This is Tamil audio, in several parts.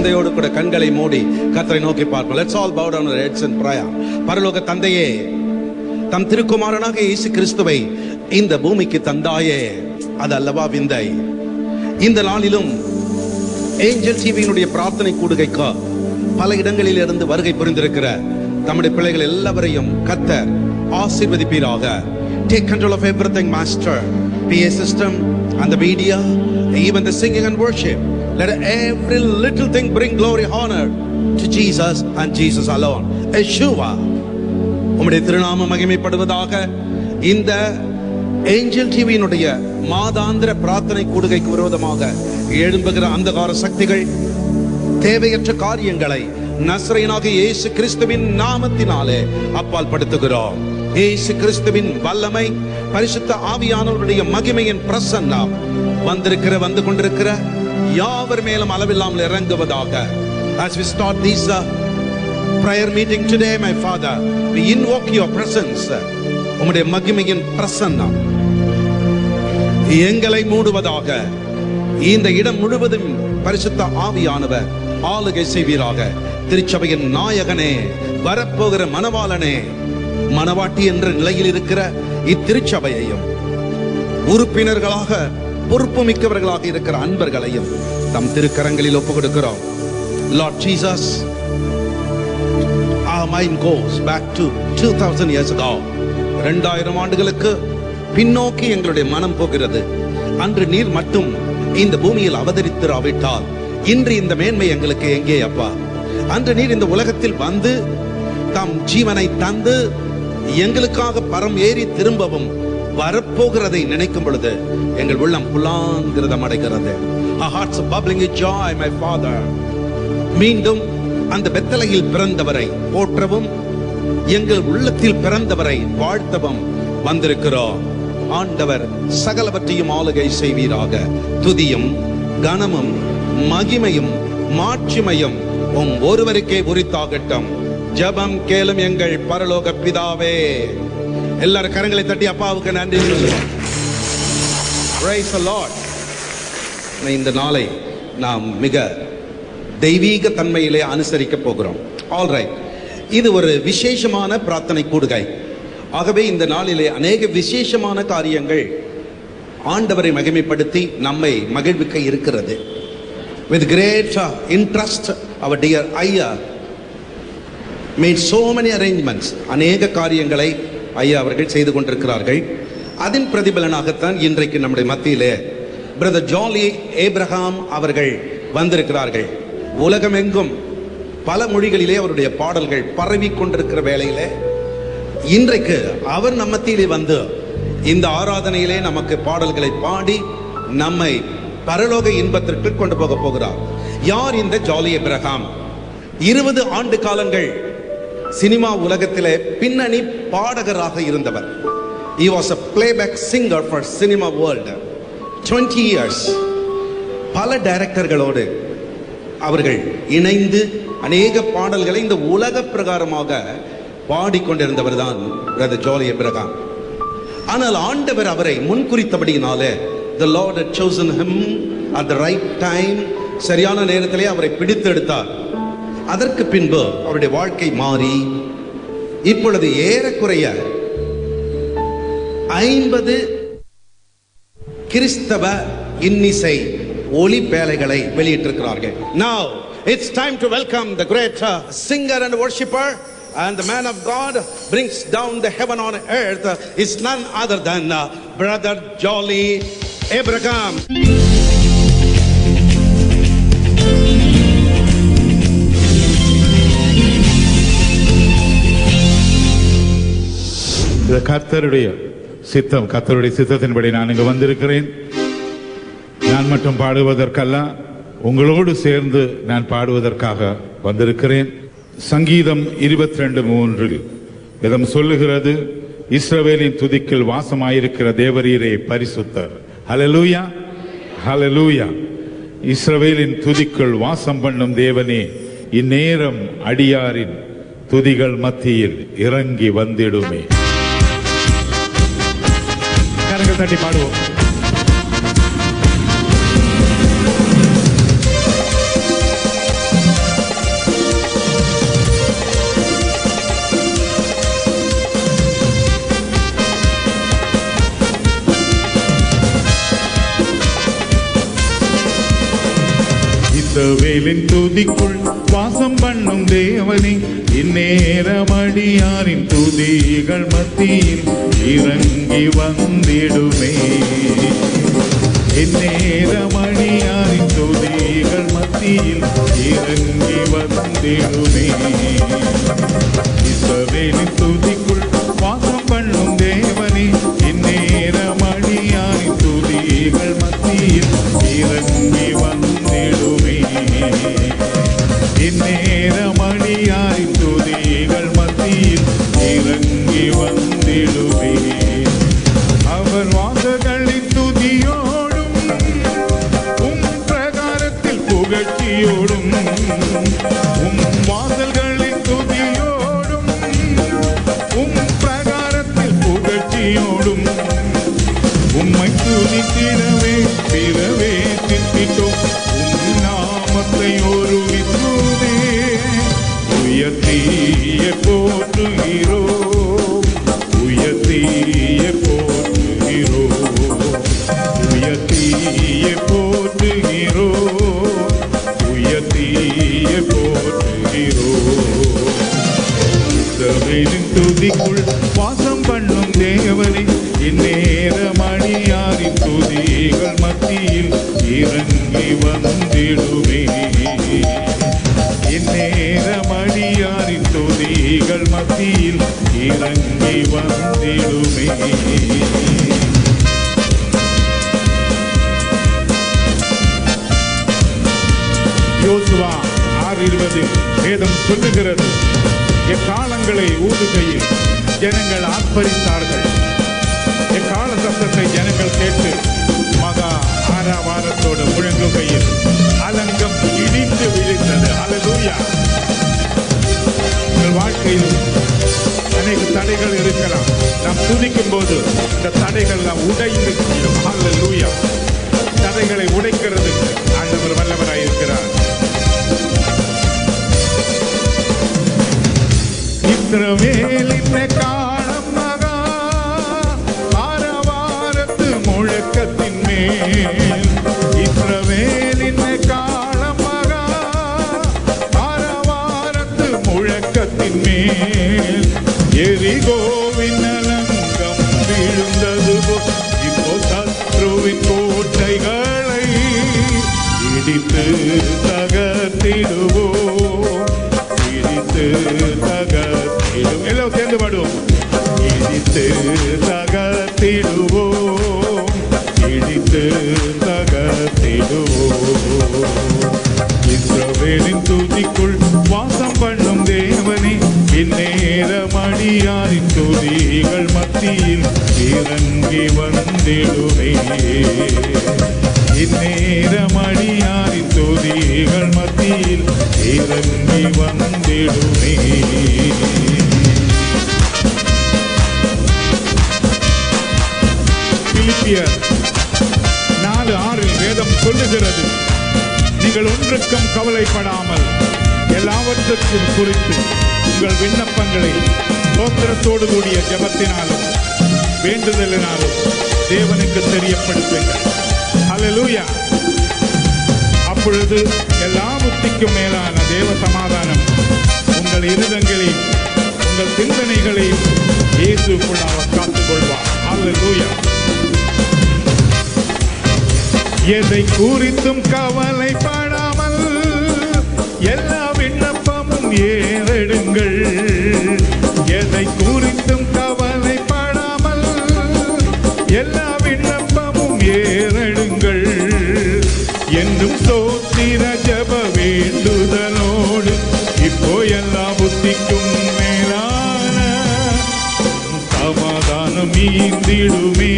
சிந்தையோடு கூட கண்களை மூடி கர்த்தரை நோக்கி பார்ப்போம். Let's all bow down our heads in prayer. பரலோக தந்தையே, தம் திருக்குமாரனாக இயேசு கிறிஸ்துவை இந்த பூமிக்கு தந்தாயே, அது அல்லவா விந்தை. இந்த நாளிலும் ஏஞ்சல் டிவியினுடைய பிரார்த்தனை கூடுகைக்கு பல இடங்களில் இருந்து வருகை புரிந்திருக்கிற தம்முடைய பிள்ளைகள் எல்லாவரையும் கர்த்தர் ஆசீர்வதிப்பீராக. Take control of everything, Master. PA system and the media, even the singing and worship. Let every little thing bring glory, honor to Jesus and Jesus alone. Yeshua, உம்முடைய திருநாமம் மகிமைப்படுவதாக. இந்த ஏஞ்சல் டிவியினுடைய மாதாந்திர பிரார்த்தனை கூடுகைக்கு விரோதமாக எழும்புகிற அந்தகார சக்திகள், தேவையற்ற காரியங்களை நசரேயனாகிய இயேசு கிறிஸ்துவின் நாமத்தினாலே அப்பால் படுத்துகிறோம். இயேசு கிறிஸ்துவின் வல்லமை, பரிசுத்த ஆவியானவருடைய மகிமையின் பிரசன்னம் வந்து கொண்டிருக்கிற யாவர் மேலும் அளவில்லாமல் இறங்குவதாக. As we start this prayer meeting today, my Father, we invoke your presence. உம்முடைய மகிமையின் பிரசன்னம் எங்களை மூடுவதாக. இந்த இடம் முழுவதும் பரிசுத்த ஆவியானவர் ஆளுகை செய்வீராக. திருச்சபையின் நாயகனே, வரப்போகிற மணவாளனே, மணவாட்டி என்ற நிலையில் இருக்கிற இத்திருச்சபையையும் உறுப்பினர்களாக பொறுப்பு மிக்கவர்களாக இருக்கிற அன்பர்களையும் தம் திருக்கரங்களில் ஒப்புக் கொடுக்கிறோம். Lord Jesus, our mind goes back to 2000 years ago. 2000 ஆண்டுகளுக்கு பின்னோக்கி எங்களுடைய மனம் போகிறது. அன்று நீர் மட்டும் இந்த பூமியில் அவதரித்திராவிட்டால் இன்று இந்த மேன்மை எங்களுக்கு எங்கே அப்பா? அன்று நீர் இந்த உலகத்தில் வந்து தம் ஜீவனை தந்து எங்களுக்காக பரம் ஏறி திரும்பவும் வரப்போகிறதை நினைக்கும் பொழுது எங்கள் உள்ளம் புலாங்கிருதம் அடைகிறது. Our hearts are bubbling with joy, my Father. மீண்டும் அந்த பெத்தலையில் பிறந்தவரை போற்றவும், எங்கள் உள்ளத்தில் பிறந்தவரை வாழ்த்தவும் வந்திருக்கிறோம். ஆண்டவர் சகலவற்றையும் ஆளுகை செய்வீராக. துதியும் கனமும் மகிமையும் மாட்சிமையும் உம் ஒருவருக்கே உரித்தாகட்டும். ஜெபம் கேளும் எங்கள் பரலோக பிதாவே. எல்லாரும் கரங்களை தட்டி அப்பாவுக்கு நன்றி சொல்லுவோம். Praise the Lord. இந்த நாளை நாம் மிக தெய்வீக தன்மையிலே அனுசரிக்க போகிறோம். ஆல் ரைட், இது ஒரு விசேஷமான பிரார்த்தனை கூடுகை. ஆகவே இந்த நாளிலே அநேக விசேஷமான காரியங்கள் ஆண்டவரை மகிமைப்படுத்தி நம்மை மகிழ்விக்க இருக்கிறது. With great interest, our dear ஐயா made so many arrangements. அநேக காரியங்களை ஐயா அவர்கள் செய்து கொண்டிருக்கிறார்கள். அதன் பிரதிபலனாகத்தான் இன்றைக்கு நம்முடைய மத்தியிலே பிரதர் ஜாலி ஏப்ரஹாம் அவர்கள் வந்திருக்கிறார்கள். உலகமெங்கும் பல மொழிகளிலே அவருடைய பாடல்கள் பரவி கொண்டிருக்கிற வேளையிலே இன்றைக்கு அவர் நம்ம மத்தியிலே வந்து இந்த ஆராதனையிலே நமக்கு பாடல்களை பாடி நம்மை பரலோக இன்பத்திற்கு கொண்டு போக போகிறார். யார் இந்த ஜாலி ஏப்ரஹாம்? 20 ஆண்டு காலங்கள் சினிமா உலகத்திலே பின்னணி பாடகராக இருந்தவர். He was a playback singer for cinema world. 20 years. பல டைரக்டர்களோடு அவர்கள் இணைந்து அநேக பாடல்களை இந்த உலக பிரகாரமாக பாடிக்கொண்டிருந்தவர் தான் பிரதர் ஜாலி ஏப்ரஹாம். ஆனால் ஆண்டவர் அவரை முன்குறித்தபடியினாலே the Lord had chosen him at the right time. சரியான நேரத்திலே அவரை பிடித்து எடுத்தார். அதற்கு பின்பு அவருடைய வாழ்க்கை மாறி இப்பொழுது ஏறக்குறைய 50 கிறிஸ்தவ இன்னிசை ஒளி பேழைகளை வெளியிட்டிருக்கிறார்கள். Now it's time to welcome the great singer and worshipper and the man of God brings down the heaven on earth is none other than brother Jolly Abraham. இது கர்த்தருடைய சித்தம். கர்த்தருடைய சித்தத்தின்படி நான் இங்கு வந்திருக்கிறேன். நான் மட்டும் பாடுவதற்கல்ல, உங்களோடு சேர்ந்து நான் பாடுவதற்காக வந்திருக்கிறேன். சங்கீதம் 22:3 வேதம் சொல்லுகிறது, இஸ்ரவேலின் துதிக்கில் வாசமாயிருக்கிற தேவரீரே பரிசுத்தர். ஹல்லேலூயா, ஹல்லேலூயா. இஸ்ரவேலின் துதிக்குள் வாசம் பண்ணும் தேவனே, இந்நேரம் அடியாரின் துதிகள் மத்தியில் இறங்கி வந்திடுமே. கரங்கள் தட்டி பாடுவோம். இஸ்ரவேலின் துதிக்குள் வாசம் பண்ணும் தேவனே, இந்நேரமடியாரின் துதிகள் மத்தியில் இறங்கி வந்திடுமே. இந்நேரமடியாரின் துதிகள் மத்தியில் இறங்கி வந்திடுமே. இஸ்ரவேலின் துதிக்குள் வாசம் பண்ணும் தேவனே, இந்நேரமடியாரின் துதிகள் மத்தியில் இறங்கி வந்திடுமே. இந்நேரமடியாரின் துதிகள் மத்தியில் இறங்கி வந்திடுமே. அவர் வாசல்களின் துதியோடும் பிரகாரத்தில் புகழ்ச்சியோடும், வாசல்களின் துதியோடும் பிரகாரத்தில் புகழ்ச்சியோடும் உம்மை துதித்திடவே பிறவே திட்டிட்டோம். நாமத்தை ஒரு விசுவே உயர்த்திய போற்றுகிறோம், உயர்த்திய போற்றுகிறோம், உயர்த்திய போற்றுகிறோம், உயர்த்திய போற்றுகிறோம். இஸ்ரவேலின் துதிக்குள் வாசம் பண்ணும் தேவனே, இந்நேரமடியாரின் துதிகள் மத்தியில் இறங்கி வந்திடுமே. இந்நேரமடியாரின் துதிகள் மத்தியில் இறங்கி வந்திடுமே. யோசுவா 6:20 வேதம் சொல்லுகிறது, எக்காலங்களை ஊதுகையில் ஜனங்கள் ஆர்ப்பரித்தார்கள். எக்கால சத்தத்தை ஜனங்கள் கேட்டு மகா ஆரவாரத்தோடு முழங்குகையில் அலங்கம் இடிந்து விழுந்தது. அல்லேலூயா. உங்கள் வாழ்க்கையில் அநேக தடைகள் இருக்கலாம். நாம் துதிக்கும் போது இந்த தடைகள் நாம் உடைந்து செல்லும். அல்லேலூயா. தடைகளை உடைக்கிறதுக்கு ஆண்டவர் வல்லவராய் இருக்கிறார். இஸ்ரவேலின் காலம் மகா ஆரவாரத்து முழக்கத்தின் மேல், இஸ்ரவேலின் காலம் மகா ஆரவாரத்து முழக்கத்தின் மேல், எரிகோவின் அலங்கம் விழுந்தது போல் இப்போ சத்ருவின் கோட்டைகளை இடித்து தகர்த்திடுவோம், இடித்து தகர்த்திடுவோம். எல்லாம் சேர்ந்து பாடுவோம். இடித்து தகர்த்திடுவோம், இடித்து தகர்த்திடுவோம். இஸ்ரவேலின் துதிக்குள் வாசம் பண்ணும் தேவனே, இந்நேரமடியாரின் துதிகள் மத்தியில் இறங்கி வந்திடுமே. இந்நேரமடியாரின் துதிகள் மத்தியில் இறங்கி வந்திடுமே. பிலிப்பியர் 4:6 வேதம் சொல்லுகிறது, நீங்கள் ஒன்றுக்கும் கவலைப்படாமல் எல்லாவற்றுக்கும் குறித்து உங்கள் விண்ணப்பங்களை ஸ்தோத்திரத்தோடு கூடிய ஜெபத்தினாலும் வேண்டுதலினாலும் தேவனுக்கு தெரியப்படுத்துங்கள். அல்லேலூயா. அப்பொழுது எல்லா புத்திக்கும் மேலான தேவ சமாதானம் உங்கள் இருதயங்களையும் உங்கள் சிந்தனைகளையும் இயேசுவுக்குள் அவர் காத்துக் கொள்வார். அல்லேலூயா. எதை குறித்தும் கவலைப்படாமல் எல்லா விண்ணப்பமும் ஏறெடுங்கள். எதை குறித்தும் கவலைப்படாமல் எல்லா விண்ணப்பமும் ஏறெடுங்கள். என்றும் ஸ்தோத்திர ஜெப வேண்டுதலோடு இப்போ எல்லா புத்திக்கும் மேலான சமாதானம் ஈந்திடுமே,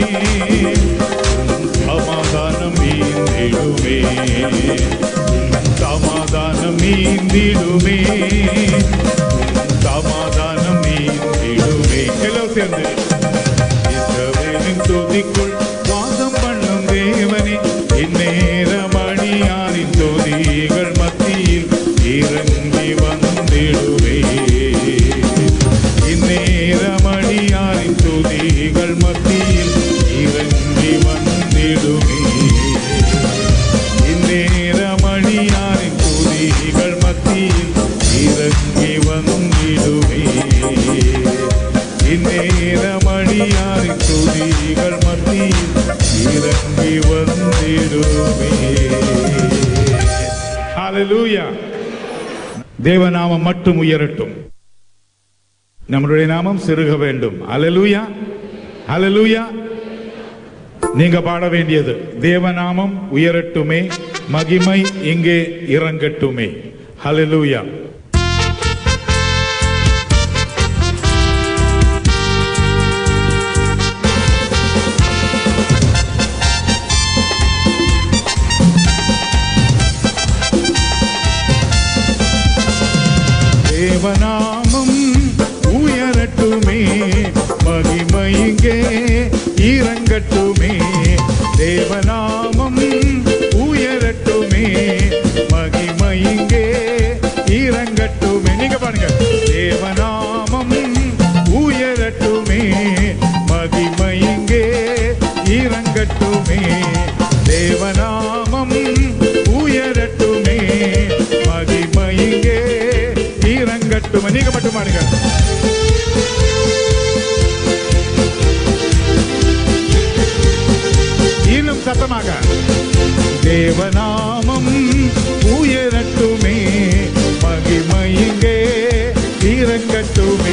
சமாதானம் ஈந்திடுமே, சமாதானம் ஈந்திடுமே, சமாதானம் ஈந்திடுமே. எல்லாம் சேர்ந்து இஸ்ரவேலின் துதிக்குள் வாசம் பண்ணும் தேவனே, இந்நேரமடியாரின் துதிகள் மத்தியில் இறங்கி வந்திடுவே. இந்நேரமடியாரின் துதிகள் மத்தியில் இறங்கி வந்திடுவே. இந்நேரமடியாரின் ஹல்லேலூயா. தேவநாமம் மட்டும் உயரட்டும். நம்முடைய நாமம் சிறுக வேண்டும். ஹல்லேலூயா, ஹல்லேலூயா. நீங்க பாட வேண்டியது தேவநாமம் உயரட்டுமே, மகிமை இங்கே இறங்கட்டுமே. ஹல்லேலூயா. தேவநாமம் உயரட்டுமே, மகிமை இங்கே இறங்கட்டுமே. தேவநாமம் உயரட்டுமே, மகிமை இங்கே இறங்கட்டுமே. நீங்க பாருங்க. தேவநாமம் உயரட்டுமே, மகிமை இங்கே இறங்கட்டுமே. தேவநாமம் உயரட்டுமே, மகிமை இங்கே இறங்கட்டுமே. நீங்க மட்டும் பாருங்க. இன்னும் சத்தமாக. தேவநாமம் உயரட்டுமே, மகிமை இங்கே இறங்கட்டுமே.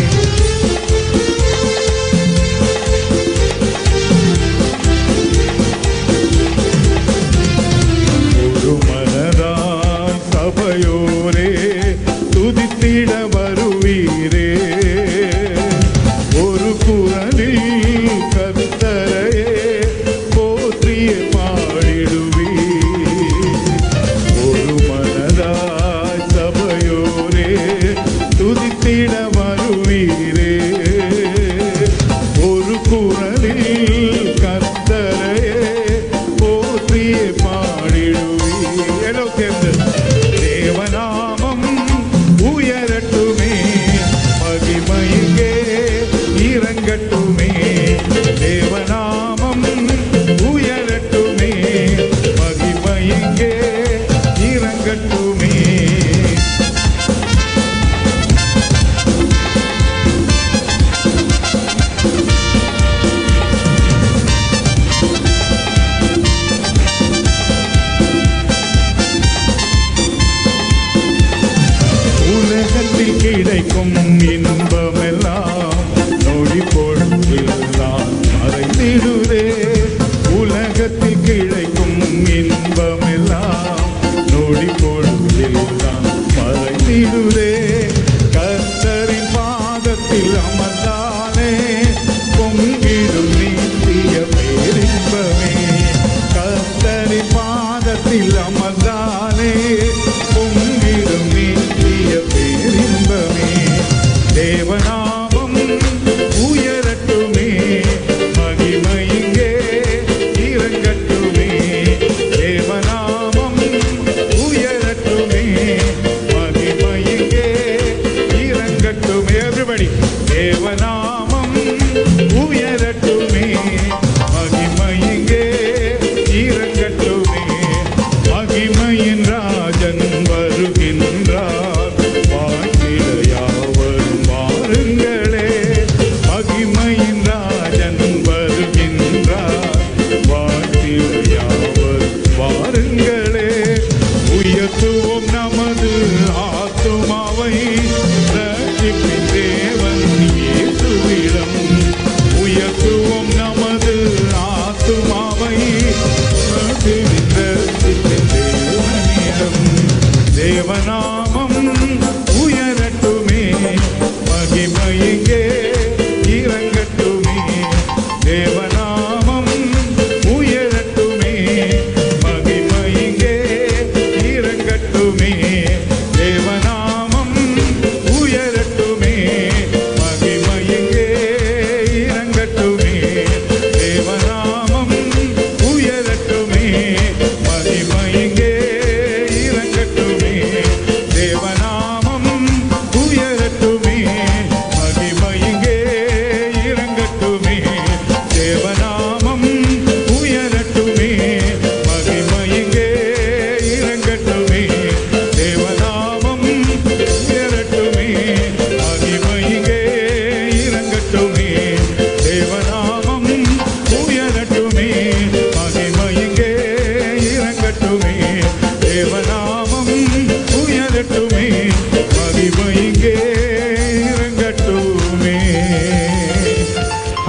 ஒரு மனதாய் சபையோரே துதித்திட வருவீரே, ஒரு குரலில் கர்த்தரையே போற்றிய பாடிடுவீ. ஒரு மனதாய் சபையோரே துதித்திட வருவீரே, ஒரு குரலில் கர்த்தரையே போற்றிய பாடிடுவீ. எல்லோ சேர்ந்து. தேவநாமம் உயரட்டுமே, மகிமை இங்கே இறங்கட்டுமே. தேவநாமம் உயரட்டுமே, மகிமை இங்கே இறங்கட்டுமே. உலகத்தில் கிடைக்கும் இன்பமெல்லாம் நொடி பொழுதில்தான் மறைந்திடுதே. உலகத்தில் கிடைக்கும் இன்பமெல்லாம் நொடி பொழுதில்தான் மறைந்திடுதே. கர்த்தரின் பாதத்தில் அமர்ந்தானே பொங்கிடும் நித்திய பேரின்பமே. கர்த்தரின் பாதத்தில் அமர்ந்தானே பொங்கிடும் நித்திய பேரின்பமே. தேவநாமம் உயரட்டுமே, மகிமை இங்கே இறங்கட்டுமே. தேவநாமம் உயரட்டுமே, மகிமை இங்கே இறங்கட்டுமே. Everybody. தேவநாமம் உயரட்டுமே, மகிமை இங்கே இறங்கட்டுமே. மகிமையின் ராஜன் வருகின்றார், வாழ்ந்திட யாவரும் வாருங்களே. மகிமையின் ராஜன் வருகின்றார், வாழ்ந்திட யாவரும் வாருங்களே. உயர்த்துவோம் நமது ஆத்துமாவை, ரட்சிப்பின் தேவன் இயேசுவே.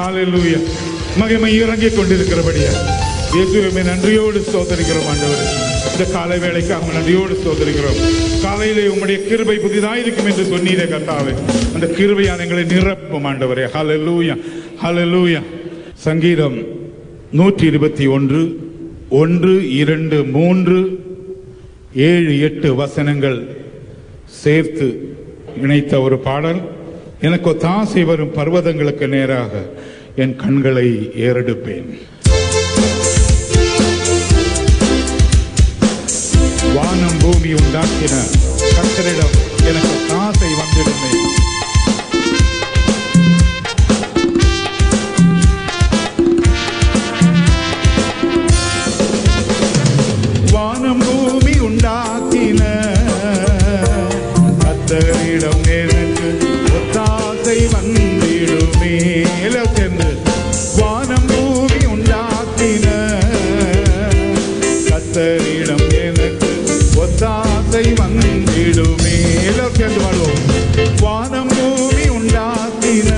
ஹalleluya. மகிமை இறங்கிக் கொண்டிருக்கிறபடியா இயேசுவே நன்றியோடு ஸ்தோத்திரிக்கிறோம் ஆண்டவரே. இந்த காலை வேளைக்காக நன்றியோடு ஸ்தோத்திரிக்கிறோம். காலையிலே உம்முடைய கிருபை புதிதாயிருக்கும் என்று சொன்னீரே கர்த்தாவே, அந்த கிருபையால் எங்களை நிரப்பும் ஆண்டவரே. ஹalleluya ஹalleluya. சங்கீதம் 121 1 2 3 7 8 வசனங்கள் சேர்த்து இணைத்த ஒரு பாடல். எனக்கு ஒத்தாசை வரும் பர்வதங்களுக்கு நேராக என் கண்களை ஏறெடுப்பேன். வானம் பூமி உண்டாக்கின கர்த்தரிடம் எனக்கு ஒத்தாசை வந்திடுமே. வானம் பூமி உண்டாக்கின கர்த்தரிடம் எனக்கு ஒத்தாசை வந்திடுமே. வானம் பூமி உண்டாக்கின கர்த்தரிடம் எனக்கு ஒத்தாசை வந்திடுமே. சேர்ந்து பாடுவோம். வானம் பூமி உண்டாக்கின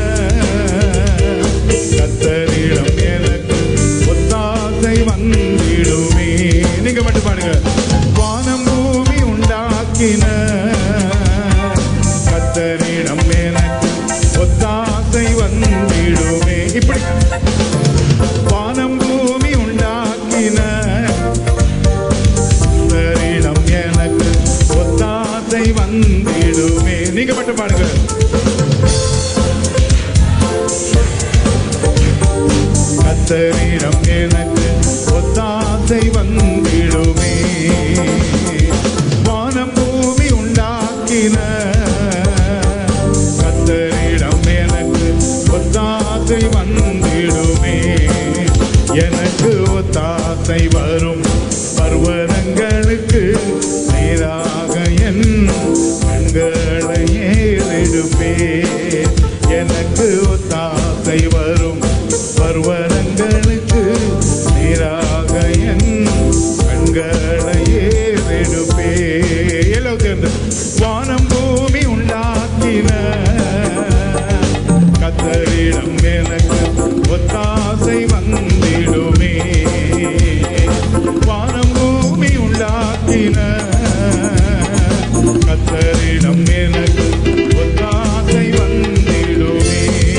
கர்த்தரிடம் எனக்கு ஒத்தாசை வந்திடுமே. நீங்க மட்டும் பாடுங்க. வானம் பூமி உண்டாக்கின கர்த்தரிடம் எனக்கு ஒத்தாசை வந்திடுமே. இப்படி வானம் பூமி உண்டாக்கின கர்த்தரிடம் எனக்கு ஒத்தாசை வந்திடுமே. நீங்க மட்டும் பாடுங்க. கர்த்தரிடம் எனக்கு ஒத்தாசை வந்திடுமே. வானம் பூமி உண்டாக்கின கர்த்தரிடம் எனக்கு ஒத்தாசை வந்திடுமே. எனக்கு ஒத்தாசை வரும் பர்வதங்களுக்கு நேராக என் கண்களை ஏறெடுப்பேன். எனக்கு ஒத்தாசை வரும் பர்வதங்களுக்கு நேராக என் கண்களை ஏறெடுப்பேன். எல்லாம் சேர்ந்து வானம் பூமி உண்டாக்கின கர்த்தரிடம் எனக்கு ஒத்தாசை வந்திடுமே. வானம் பூமி உண்டாக்கின கர்த்தரிடம் எனக்கு ஒத்தாசை வந்திடுமே.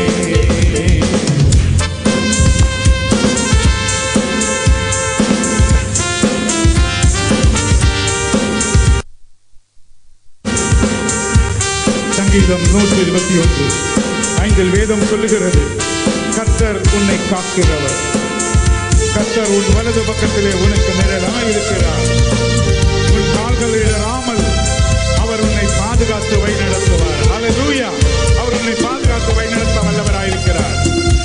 சங்கீதம் 121 5 வேதம் சொல்லுகிறது, கர்த்தர் உன்னை காக்கிறவர், கர்த்தர் உன் வலது பக்கத்திலே உனக்கு நிழலாயிருக்கிறார். உன் கால்கள் இடராமல் அவர் உன்னை பாதுகாத்து வழிநடத்துவார். ஹல்லேலூயா. அவர் உன்னை பாதுகாத்து வழிநடத்த வல்லவராயிருக்கிறார்.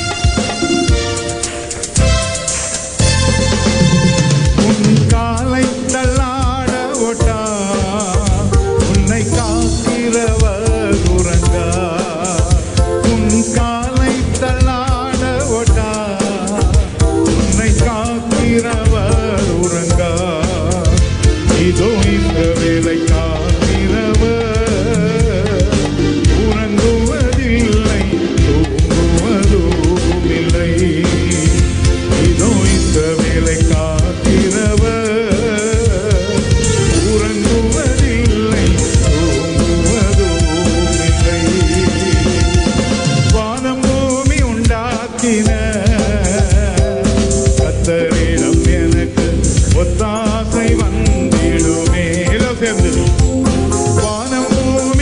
உன் காலை தள்ளாட ஓட்டா உன்னை காக்கிறவர் உறங்கா. உன் காலை தள்ளாட ஓட்டா உன்னை காக்கிறவர் உறங்கா. இதோ இந்த வேலை காக்கிறவர் உறங்குவதில்லை தூங்குவதும் இல்லை. இதோ இந்த வேலை காக்கிறவர் உறங்குவதில்லை தூங்குவதும் இல்லை. வானம் பூமி உண்டாக்கின கர்த்தரிடம் எனக்கு ஒத்தாசை வந்திடுமே. எல்லாம் சேர்ந்து வானம் பூமி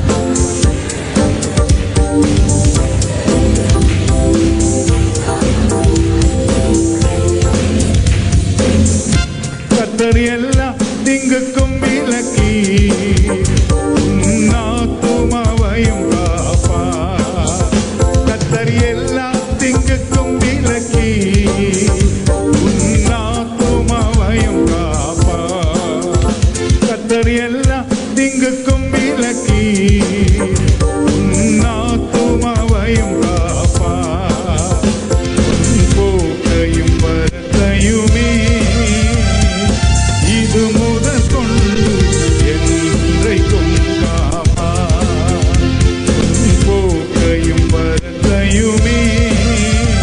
கர்த்தர் எல்லா திங்குக்கும் விலக்கி உன் ஆத்துமாவையும் காப்பார். கர்த்தர் எல்லா திங்குக்கும் விலக்கி உன் ஆத்துமாவையும் காப்பார். கர்த்தர் எல்லா திங்குக்கும் விலக்கி உன் ஆத்துமாவையும் காப்பார். உன் போக்கையும் வரத்தையுமே இது முதல் கொண்டு என்றைக்கும் காப்பார். போக்கையும் வரத்தையுமே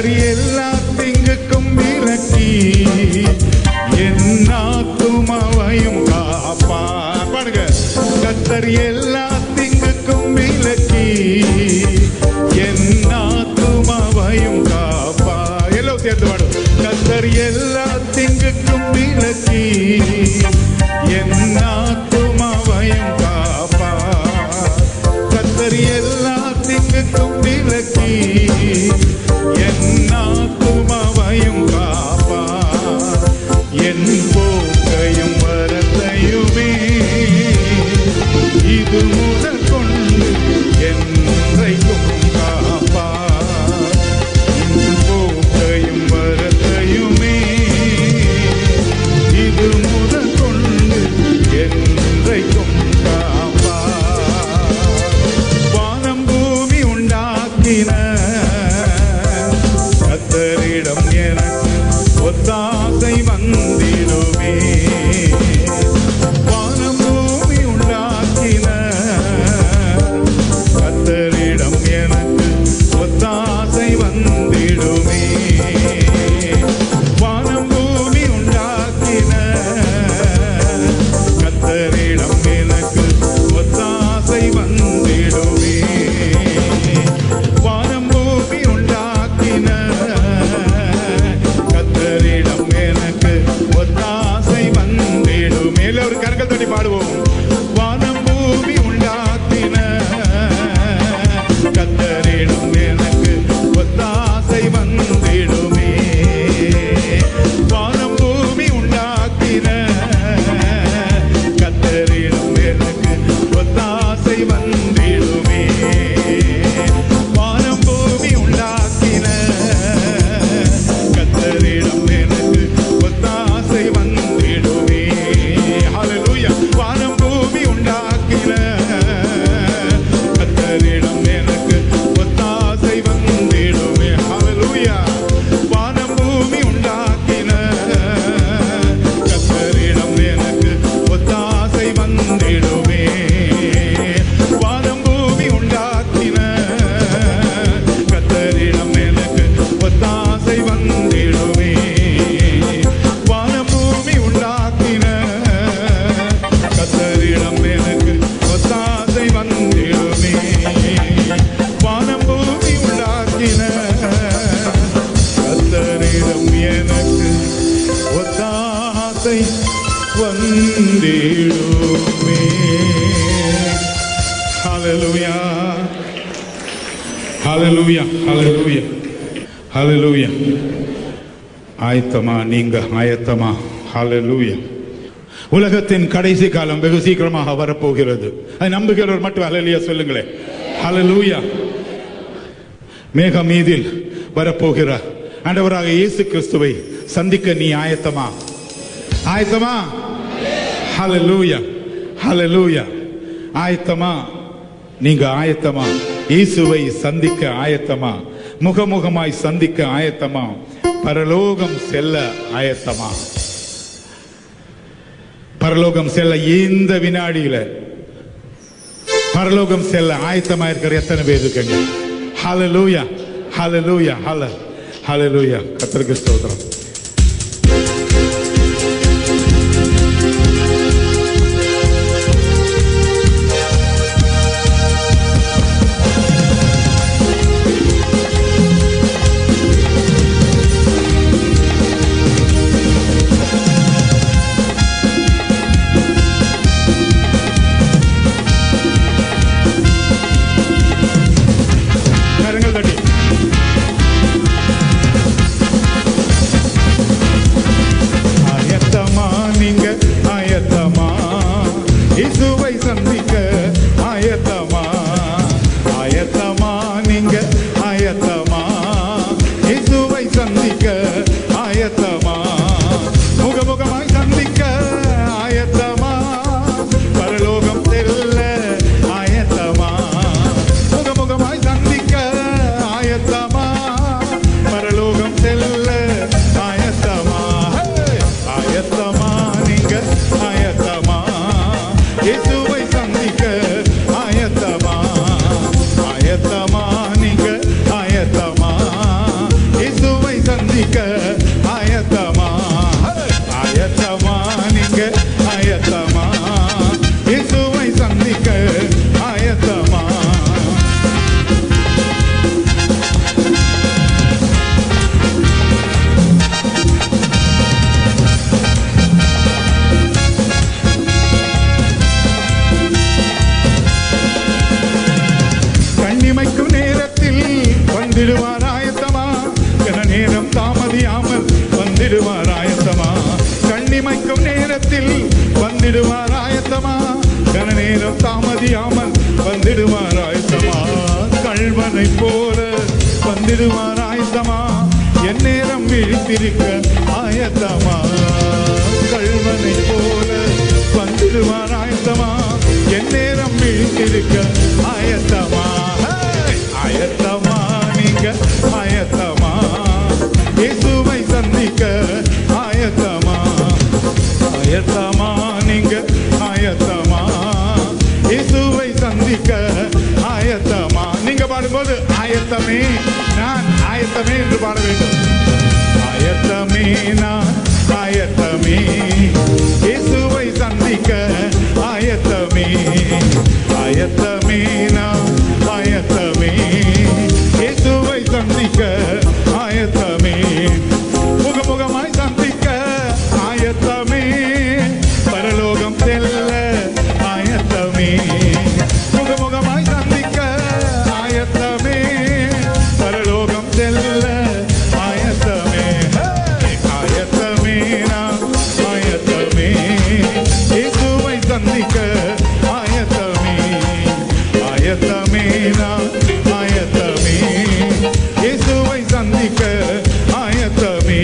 கர்த்தர் எல்லா தீங்குக்கும் விலக்கி என் ஆத்துமாவையும் காப்பார். பாருங்க, கர்த்தர் எல்லா தீங்குக்கும் விலக்கி என் ஆத்துமாவையும் காப்பார். எல்லாம் சேர்ந்து பாடும். கர்த்தர் எல்லா தீங்குக்கும் விலக்கி என் ஆத்துமாவையும் காப்பார். கர்த்தர் எல்லா தீங்குக்கும் விலக்கி என் ஆத்துமாவையும் காப்பார். என் போக்கையும் வரத்தையுமே இது முதல் கொண்டு என்றைக்கும் காப்பார். என் போக்கையும் வரத்தையுமே இது முதல் கொண்டு என்றைக்கும் காப்பார். வானம் பூமி உண்டாக்கின கர்த்தரிடம் எனக்கு ஒத்தாசை வந்திடுமே. வானம் பூமி உண்டாக்கின கர்த்தரிடம் எனக்கு ஒத்தாசை வந்திடுமே. வானம் பூமி உண்டாக்கின கர்த்தரிடம் எனக்கு ஒத்தாசை வந்திடுமே. வானம் பூமி உண்டாக்கின கர்த்தரிடம் எனக்கு ஒத்தாசை வந்திடுமே. ஒரு கரங்கள் தட்டி பாடுவோம். வானம் பூமி உண்டாக்கின கர்த்தரிடம் எனக்கு ஒத்தாசை வந்திடுமே. வானம் பூமி உண்டாக்கின கர்த்தரிடம் எனக்கு ஒத்தாசை வந்திடுமே. வானம் பூமி உண்டாக்கின கர்த்தரிடம் எனக்கு ஒத்தாசை வந்திடுமே. ஹல்லேலூயா. வானம் பூமி உண்டாக்கின கர்த்தரிடம் எனக்கு ஒத்தாசை வந்திடுமே. ஹல்லேலூயா. வானம் பூமி உண்டாக்கின கர்த்தரிடம் எனக்கு ஒத்தாசை வந்திடுமே. வானம் பூமி உண்டாக்கின கர்த்தரிடம் எனக்கு ஒத்தாசை வந்திடுமே. வானம் பூமி உண்டாக்கின கர்த்தரிடம் எனக்கு ஒத்தாசை வந்திடுமே. வானம் பூமி உண்டாக்கின கர்த்தரிடம் எனக்கு ஒத்தாசை வந்திடுமே. ஹல்லேலூயா. ஹல்லேலூயா. ஹல்லேலூயா. ஹல்லேலூயா. ஆயத்தமா? நீங்க ஆயத்தமா? ஹல்லேலூயா. உலகத்தின் கடைசி காலம் வெகு சீக்கிரமாக வரப்போகிறது. அதை நம்புகிறவர் மட்டும் ஹல்லேலூயா சொல்லுங்களேன். ஹல்லேலூயா. மேக மீதில் வரப்போகிற ஆண்டவராக இயேசு கிறிஸ்துவை சந்திக்க நீ ஆயத்தமா? ஆயத்தமா? ஹல்லேலூயா. ஹல்லேலூயா. ஆயத்தமா? நீங்க ஆயத்தமா? இயேசுவை சந்திக்க ஆயத்தமா? முகமுகமாய் சந்திக்க ஆயத்தமா? பரலோகம் செல்ல ஆயத்தமா? பரலோகம் செல்ல இந்த வினாடியில பரலோகம் செல்ல ஆயத்தமா இருக்கிற எத்தனை பேர் இருக்கீங்க? ஹல்லேலூயா. ஹல்லேலூயா. ஹல்லேலூயா. கர்த்தருக்கு ஸ்தோத்திரம். போல வந்திடுவார் ஆயத்தமா, என் நேரம் விழித்திருக்க ஆயத்தமா. கள்வனை போல வந்திடுவார் ஆயத்தமா, என் நேரம் விழித்திருக்க ஆயத்தமா. ஆயத்தமா நீங்க ஆயத்தமா, இயேசுவை சந்திக்க ஆயத்தமா. ஆயத்தமா நீங்க ஆயத்தமா, இயேசுவை சந்திக்க ஆயத்தமா. நீங்க பாடும்போது ஆயத்தமே நான் ஆயத்தமே என்று பாட வேண்டும். ஆயத்தமே நான் ஆயத்தமே, இயேசுவை சந்திக்க ஆயத்தமே. ஆயத்தமே நான் ஆயத்தமே, இயேசுவை சந்திக்க ஆயத்தமே. முகமுகமாய் சந்திக்க ஆயத்தமே, பரலோகம் செல்ல ஆயத்தமே. முகமுகமாய் சந்திக்க ஆயத்தமே, பரலோகம் செல்ல ஆயத்தமே. ஆயத்தமே நான் ஆயத்தமே, இயேசுவை சந்திக்க ஆயத்தமே. ஆயத்தமே நான் ஆயத்தமே, இயேசுவை சந்திக்க ஆயத்தமே.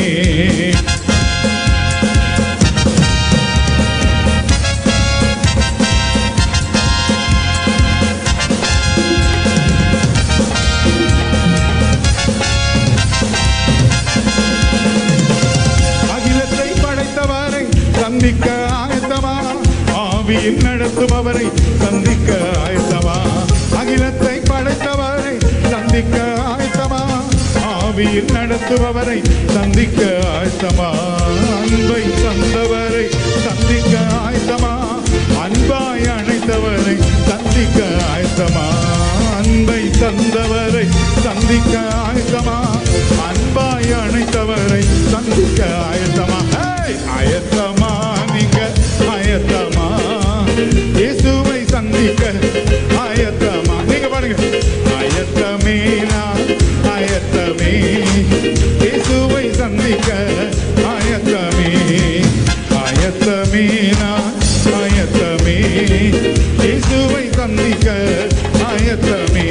அகிலத்தை படைத்தவரை சந்திக்க ஆயத்தமா, ஆவியில் நடத்துபவரை சந்திக்க ஆயத்தமா. அகிலத்தை படைத்தவரை சந்திக்க ஆயத்தமா, ஆவியில் நடத்துபவரை சந்திக்க ஆயத்தமா. அன்பை தந்தவரை சந்திக்க ஆயத்தமா, அன்பாய் அணைத்தவரை சந்திக்க ஆயத்தமா. அன்பை தந்தவரை சந்திக்க ஆயத்தமா, அன்பாய் அணைத்தவரை சந்திக்க ஆயத்தமா. ஆயத்தமா நீங்க ஆயத்தமா, இயேசுவை சந்திக்க ஆயத்தமா. நீங்க பாருங்க. ஆயத்தமே நான் ஆயத்தமே, இயேசுவை சந்திக்க ஆயத்தமே. ஆயத்தமே நான் ஆயத்தமே, இயேசுவை சந்திக்க ஆயத்தமே.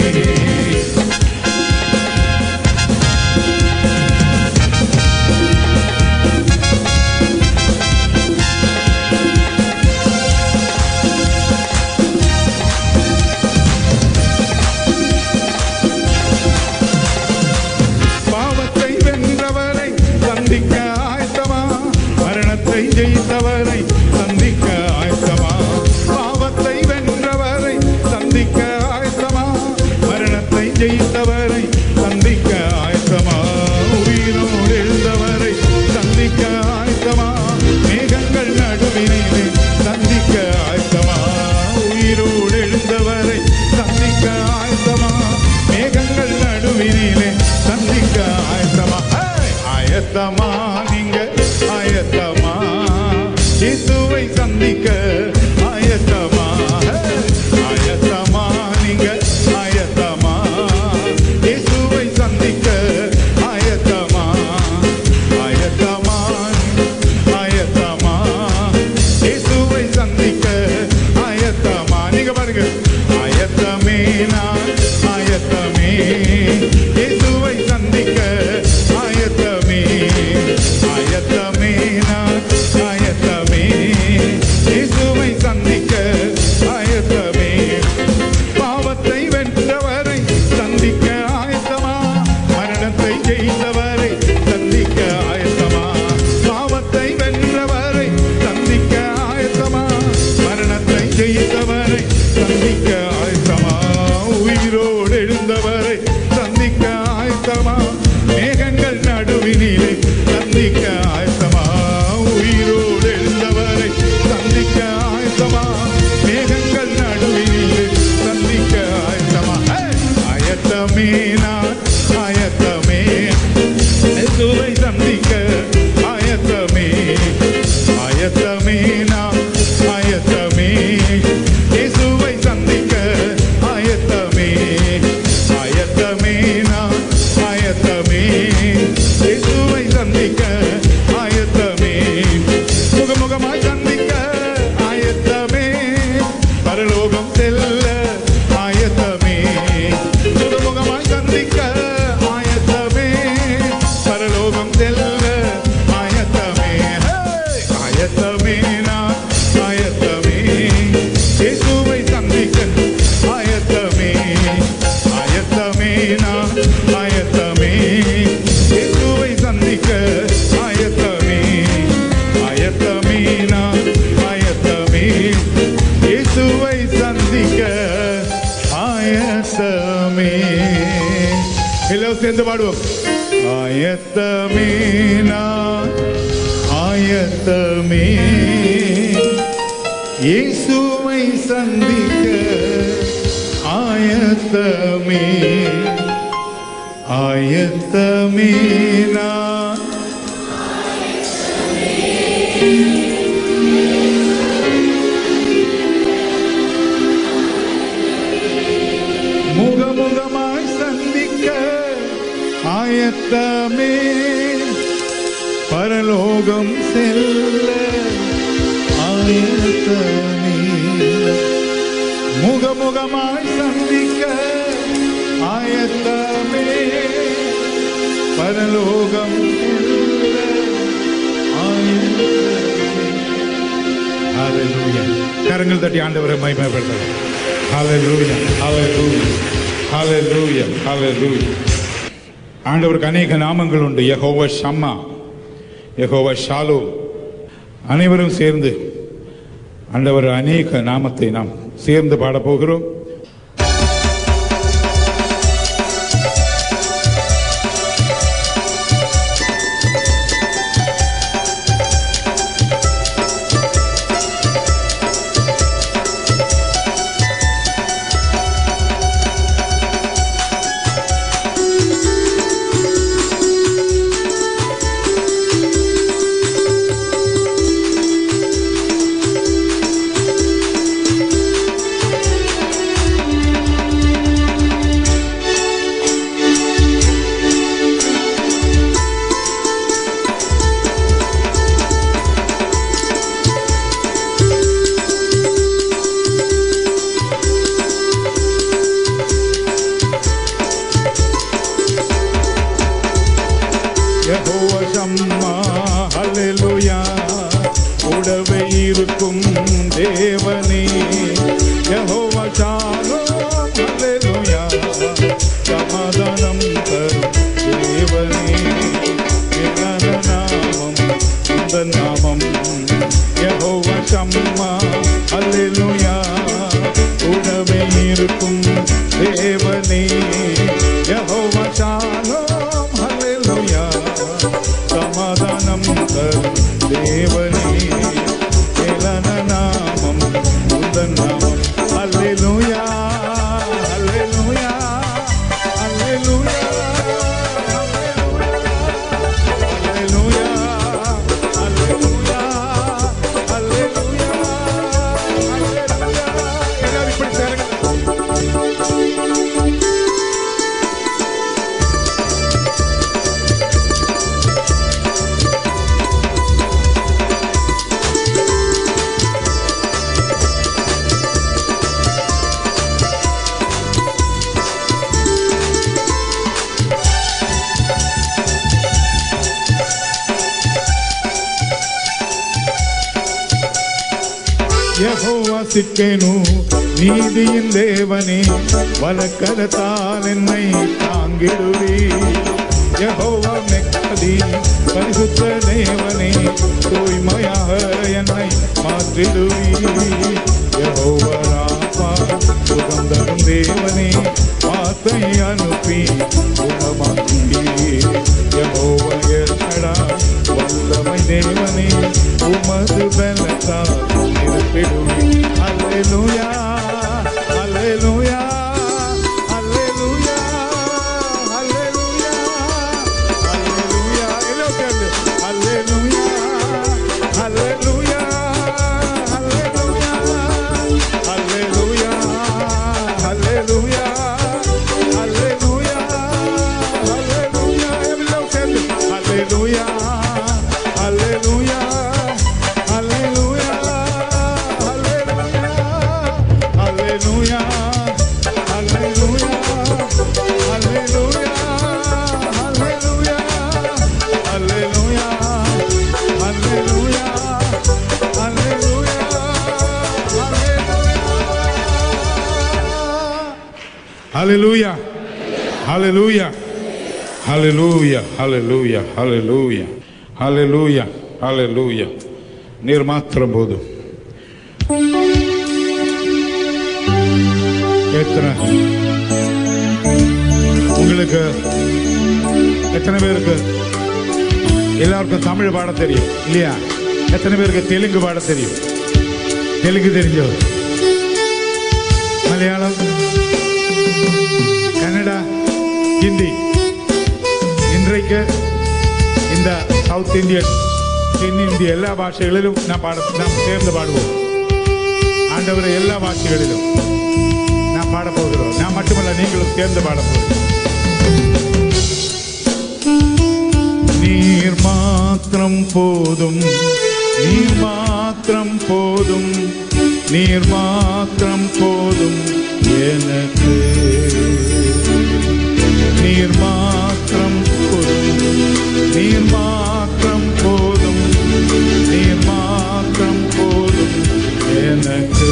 பாவத்தை வென்றவரை சந்திக்க ஆயத்தமா, மரணத்தை ஜெயித்தவரை சந்திக்க ஆயத்தமா. பாவத்தை வென்றவரை சந்திக்க ஆயத்தமா, மரணத்தை ஜெயித்தவரை சந்திக்க ஆயத்தமா. உயிரோடு எழுந்தவரை சந்திக்க ஆயத்தமா, மேகங்கள் நடுவிலே சந்திக்க ஆயத்தமா. உயிரோடு எழுந்தவரை சந்திக்க ஆயத்தமா, மேகங்கள் நடுவிலே சந்திக்க ஆயத்தமா. ஆயத்தமா நீங்க ஆயத்தமா, இயேசுவை சந்திக்க ஆயத்தமா. ஆயத்தமா நீங்க ஆயத்தமா, இயேசுவை சந்திக்க ஆயத்தமா. ஆயத்தமா ஆயத்தமா, இயேசுவை சந்திக்க ஆயத்தமா. நீங்க பாருங்க. ஆயத்தமே நான் ஆயத்தமே, இயேசுவை சந்திக்க ஆயத்தமே. ஆயத்தமே நான் ஆயத்தமே, இயேசுவை சந்திக்க ஆயத்தமே. பாவத்தை வென்றவரை சந்திக்க ஆயத்தமா, மரணத்தை ஜெயித்தவரை சந்திக்க ஆயத்தமா. பாவத்தை வென்றவரை சந்திக்க ஆயத்தமா, மரணத்தை ஜெயித்தவரை சந்திக்க ஆயத்தமா. உயிரோடு எழுந்தவரை சந்திக்க ஆயத்தமா, மேகங்கள் நடுவினிலே சந்திக்க ஆயத்தமா. உயிரோடு எழுந்தவரை சந்திக்க ஆயத்தமா, மேகங்கள் நடுவினிலே சந்திக்க ஆயத்தமா. ஆயத்தமே நான் ஆயத்தமே, இயேசுவை சந்திக்க ஆயத்தமே. ஆயத்தமே நான் ஆயத்தமே, இயேசுவை சந்திக்க ஆயத்தமே. ஆயத்தமே நான் ஆயத்தமே, இயேசுவை சந்திக்க ஆயத்தமே. முகமுகமாய் சந்திக்க ஆயத்தமே, பரலோகம் செல்ல ஆயத்தமே. முகமுகமாய் சந்திக்க எல்லோரும் சேர்ந்து பாடுவோம். ஆயத்தமே நான் ஆயத்தமே இயேசுவை சந்திக்க ஆயத்தமே ஆயத்தமே நான் முகமுகமாய் சந்திக்க ஆயத்தமே பரலோகம் செல்ல ஆயத்தமே முகமுகமாய் சந்திக்க ஆயத்தமே பரலோகம் செல்ல ஆயத்தமே. ஹல்லேலூயா. கரங்கள் தட்டி ஆண்டவரை மகிமைப்படுத்துங்கள். ஹல்லேலூயா ஹல்லேலூயா ஹல்லேலூயா ஹல்லேலூயா. ஆண்டவருக்கு அநேக நாமங்கள் உண்டு. Jehovah Shammah, Jehovah Shalom. அனைவரும் சேர்ந்து ஆண்டவர் அநேக நாமத்தை நாம் சேர்ந்து பாடப் போகிறோம். யெகோவா ஷம்மா ஹல்லேலூயா. கூடவே இருக்கும் தேவனே யெகோவா ஷாலோம் ஹல்லேலூயா. சமாதானம் தரும் தேவனே என் நாமம் இந்த நாமம் யெகோவா ஷம்மா ஹல்லேலூயா. கூடவே இருக்கும் தேவனே யெகோவா ஷாலோம் ஹல்லேலூயா. சமாதானம் தரும் தேவனே மேலான நாமம் உந்தன் நாமம். ஹல்லேலூயா ஹல்லேலூயா ஹல்லேலூயா ஹல்லேலூயா ஹல்லேலூயா ஹல்லேலூயா ஹல்லேலூயா. எல்லாரும் இப்படி சேருங்க. யெகோவா சிக்கேனு நீதியின் தேவனே வலக்கரத்தால் என்னை தாங்கிடுவே. யெகோவா மெக்கதி பரிசுத்த தேவனே தூய்மையாக என்னை மாற்றிடுவே. யெகோவா ராபா சுகம் தரும் தேவனே வார்த்தை அனுப்பி குணமாக்கியே. யெகோவா எல்ஷடா வல்லமை தேவனே உமது பலத்தால் இருப்பிடுவே. ஹல்லேலூயா ஹல்லேலூயா ஹல்லேலூயா ஹல்லேலூயா ஹல்லேலூயா. எல்லோரும் சேர்ந்து ஹல்லேலூயா ஹல்லேலூயா ஹல்லேலூயா ஹல்லேலூயா ஹல்லேலூயா ஹல்லேலூயா ஹல்லேலூயா. எல்லோரும் சேர்ந்து ஹல்லேலூயா ஹல்லேலூயா ஹல்லேலூயா ஹல்லேலூயா ஹல்லேலூயா ஹல்லேலூயா ஹல்லேலூயா ஹல்லேலூயா ஹல்லேலூயா ஹல்லேலூயா ஹல்லேலூயா ஹல்லேலூயா ஹல்லேலூயா ஹல்லேலூயா ஹல்லேலூயா ஹல்லேலூயா ஹல்லேலூயா. நீர் மாத்திரம் போதும். எத்தனை உங்களுக்கு எத்தனை பேருக்கு எல்லாருக்கும் தமிழ் பாட தெரியும் இல்லையா? எத்தனை பேருக்கு தெலுங்கு பாட தெரியும்? தெலுங்கு தெரிஞ்சோ? மலையாளம், கன்னடா, ஹிந்தி. இன்றைக்கு இந்த சவுத் இந்தியன், தென்னிந்திய எல்லா பாஷைகளிலும் நாம் சேர்ந்து பாடுவோம். ஆண்டவரை எல்லா பாஷைகளிலும் நாம் பாட போகிறோம். நான் மட்டுமல்ல, நீங்களும் சேர்ந்து பாட போகிறோம். நீர் மாத்திரம் போதும், நீர் மாத்திரம் போதும், நீர் மாத்திரம் போதும் எனக்கு. நீர் மாத்திரம் போதும், நீர் மாத்திரம் போதும், நீர் மாத்திரம் போதும் எனக்கு.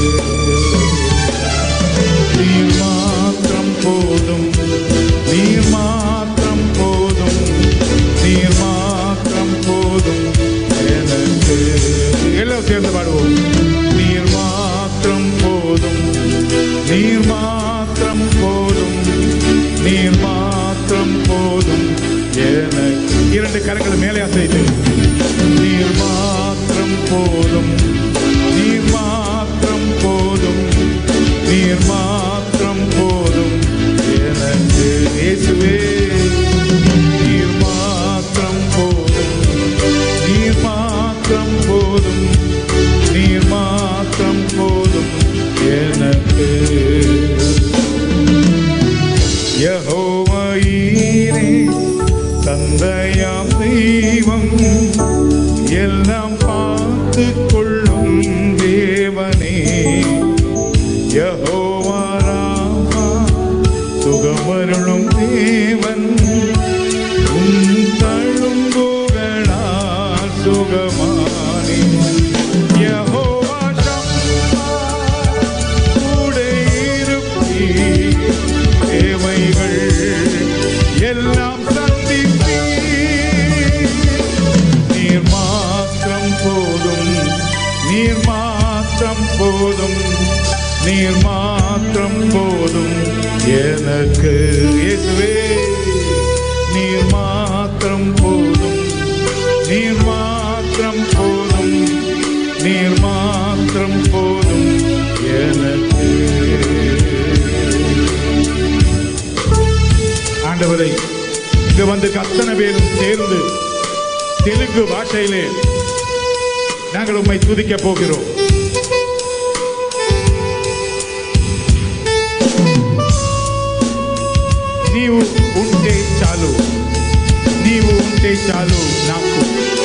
நீர் மாத்திரம் போதும், நீர் மாத்திரம் போதும், நீர் மாத்திரம் போதும் எனக்கு. எல்லாம் சேர்ந்து பாடுவோம். நீர் மாத்திரம் போதும், நீர் மாத்திரம் போதும், நீர் மாத்திரம் போதும் எனக்கு. இரண்டு கரங்களை மேலே அசைத்து நீர் மாத்திரம் போதும், நீர் மாத்திரம் போதும், நீர் மாத்திரம் போதும் எனக்கு. இயேசுவே நீர் மாத்திரம் போதும், நீர் மாத்திரம் போதும், நீர் மாத்திரம் போதும் எனக்கு. யெகோவா ஈரே, தந்தையாம் தெய்வம், எல்லாம் பார்த்து கொள்ளும் தேவனே. யெகோவா ராமா, சுகமருளும் தேவன், உன் தழும்புகளால் சுகமானே. யெகோவா ஷம்மா, கூட இருப்பீர், தேவைகள் எல்லாம் சந்திப்பீர். நீர் மாத்திரம் போதும், நீர் மாத்திரம் போதும், நீர் மாத்திரம் போதும் எனக்கு. இயேசுவே நீர் மாத்திரம் போதும், நீர் மாத்திரம் போதும், நீர் மாத்திரம் போதும் எனக்கு. ஆண்டவரை இங்கு வந்து அத்தனை பேரும் சேர்ந்து தெலுங்கு பாஷையிலே நாங்கள் உம்மை துதிக்க போகிறோம். నీవు ఉంటే చాలు, నీవు ఉంటే చాలు నాకు.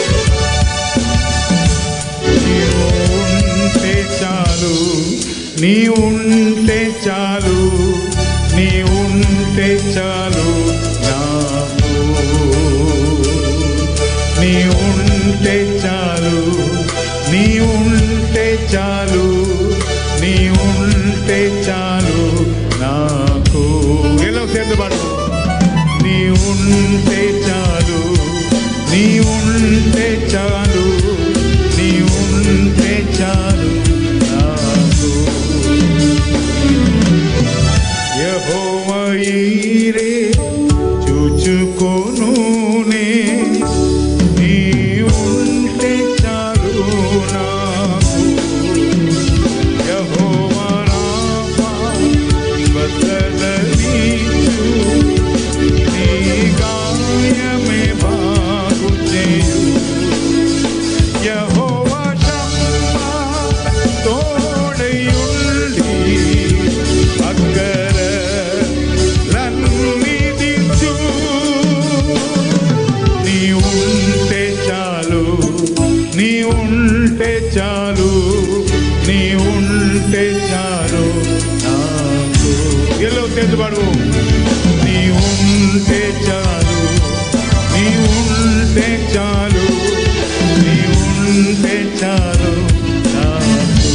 నీవు ఉంటే చాలు, నీవు ఉంటే చాలు, నీవు ఉంటే చాలు నాకు. నీవు ఉంటే చాలు, నీవు ఉంటే చాలు, నీవు ఉంటే చాలు నాకు. ఎలా சேர்ந்து பாடு. நீ ఉంటే చాలు, நீ ఉంటే చాలు, நீ ఉంటే చాలు నాకు. యెహోవా ఈరే, చూచుకొనునే, నీ ఉంటే చాలు నాకు. యెహోవా రామా, బదలనీచు, నీ గాయమే బాగు చేయు. యెహోవా షమ్మా, తోడయుండి అక్కరలన్నీ తీర్చు. నీ ఉంటే చాలు, నీ ఉంటే చాలు, నీ ఉంటే చాలు నాకు. ఎల్లో சேர்ந்து பாடுவோம். நீ ఉంటే చాలు, நீ ఉంటే చాలు, நீ ఉంటే చాలు నాకు.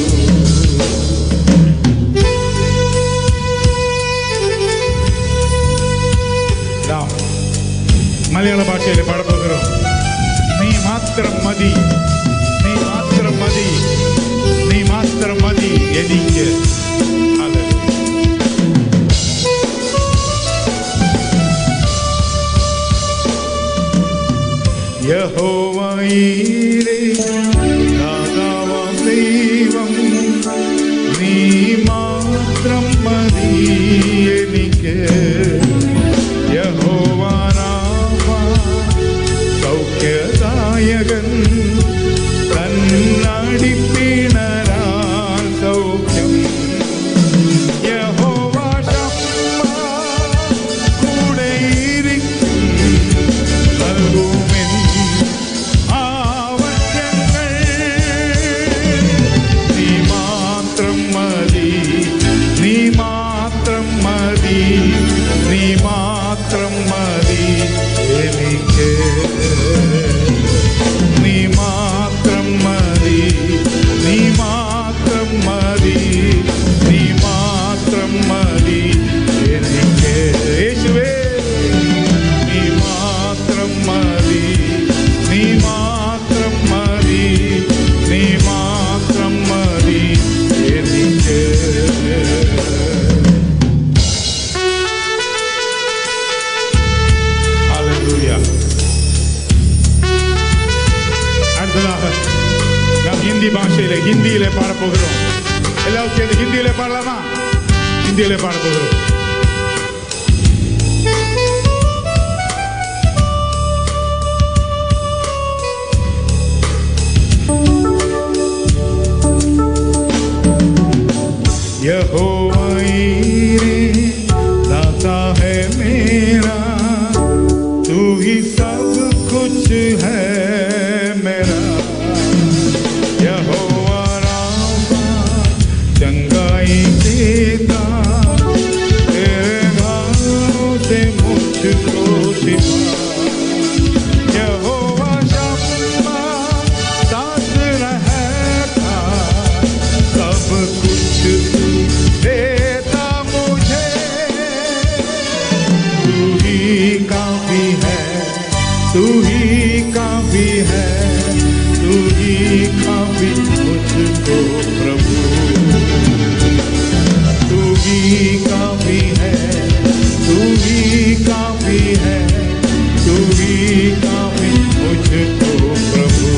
மலையாள பாஷையில் பாட போகிறோம். நீ மாத்திரம் மதி, நீ மாத்திரம் மதி, நீ மாத்திரம் மதி எனக்கு. യഹോവയീരേ ദാതാവാം ദൈവം നീ മാത്രം മതി എനിക്ക്. യഹോവ രാമ സൗഖ്യദായകൻ കണ്ണടിപ്പിണരാൽ സൗഖ്യം. യഹോവ ശമ്മ കൂടെയിരിക്കും നൽകുമെൻ ആവശ്യങ്ങൾ. നീ മാത്രം മതി, നീ മാത്രം മതി, നീ മാത്രം മതി എനിക്ക്. നീ മാത്രം മതി, നീ മാത്രം മതി, നീ മാത്രം മതി എനിക്ക്. യേശുവേ നീ മാത്രം മതി, നീ മാത്രം മതി, നീ മാത്രം മതി എനിക്ക്. ഹല്ലേലൂയ. അടുത്തதாக நாம் ஹிந்தி ஹிந்தியிலே பாட போகிறோம். எல்லாரும் சேர்ந்து ஹிந்தியிலே பாடலாமா? ஹிந்தியிலே பாட போகிறோம். यहोवा ईरे दाता है मेरा, तू ही सब कुछ है मेरा. यहोवा रामा चंगाई देता, तेरे घावों से मुझको शिफा. यहोवा शम्मा साथ रहता, सब कुछ तू देता मुझे. तू ही काफी है, तू ही काफी है, तू ही काफी मुझको प्रभु. तू ही काफी है, तू ही काफी है, तू ही काफी मुझको प्रभु.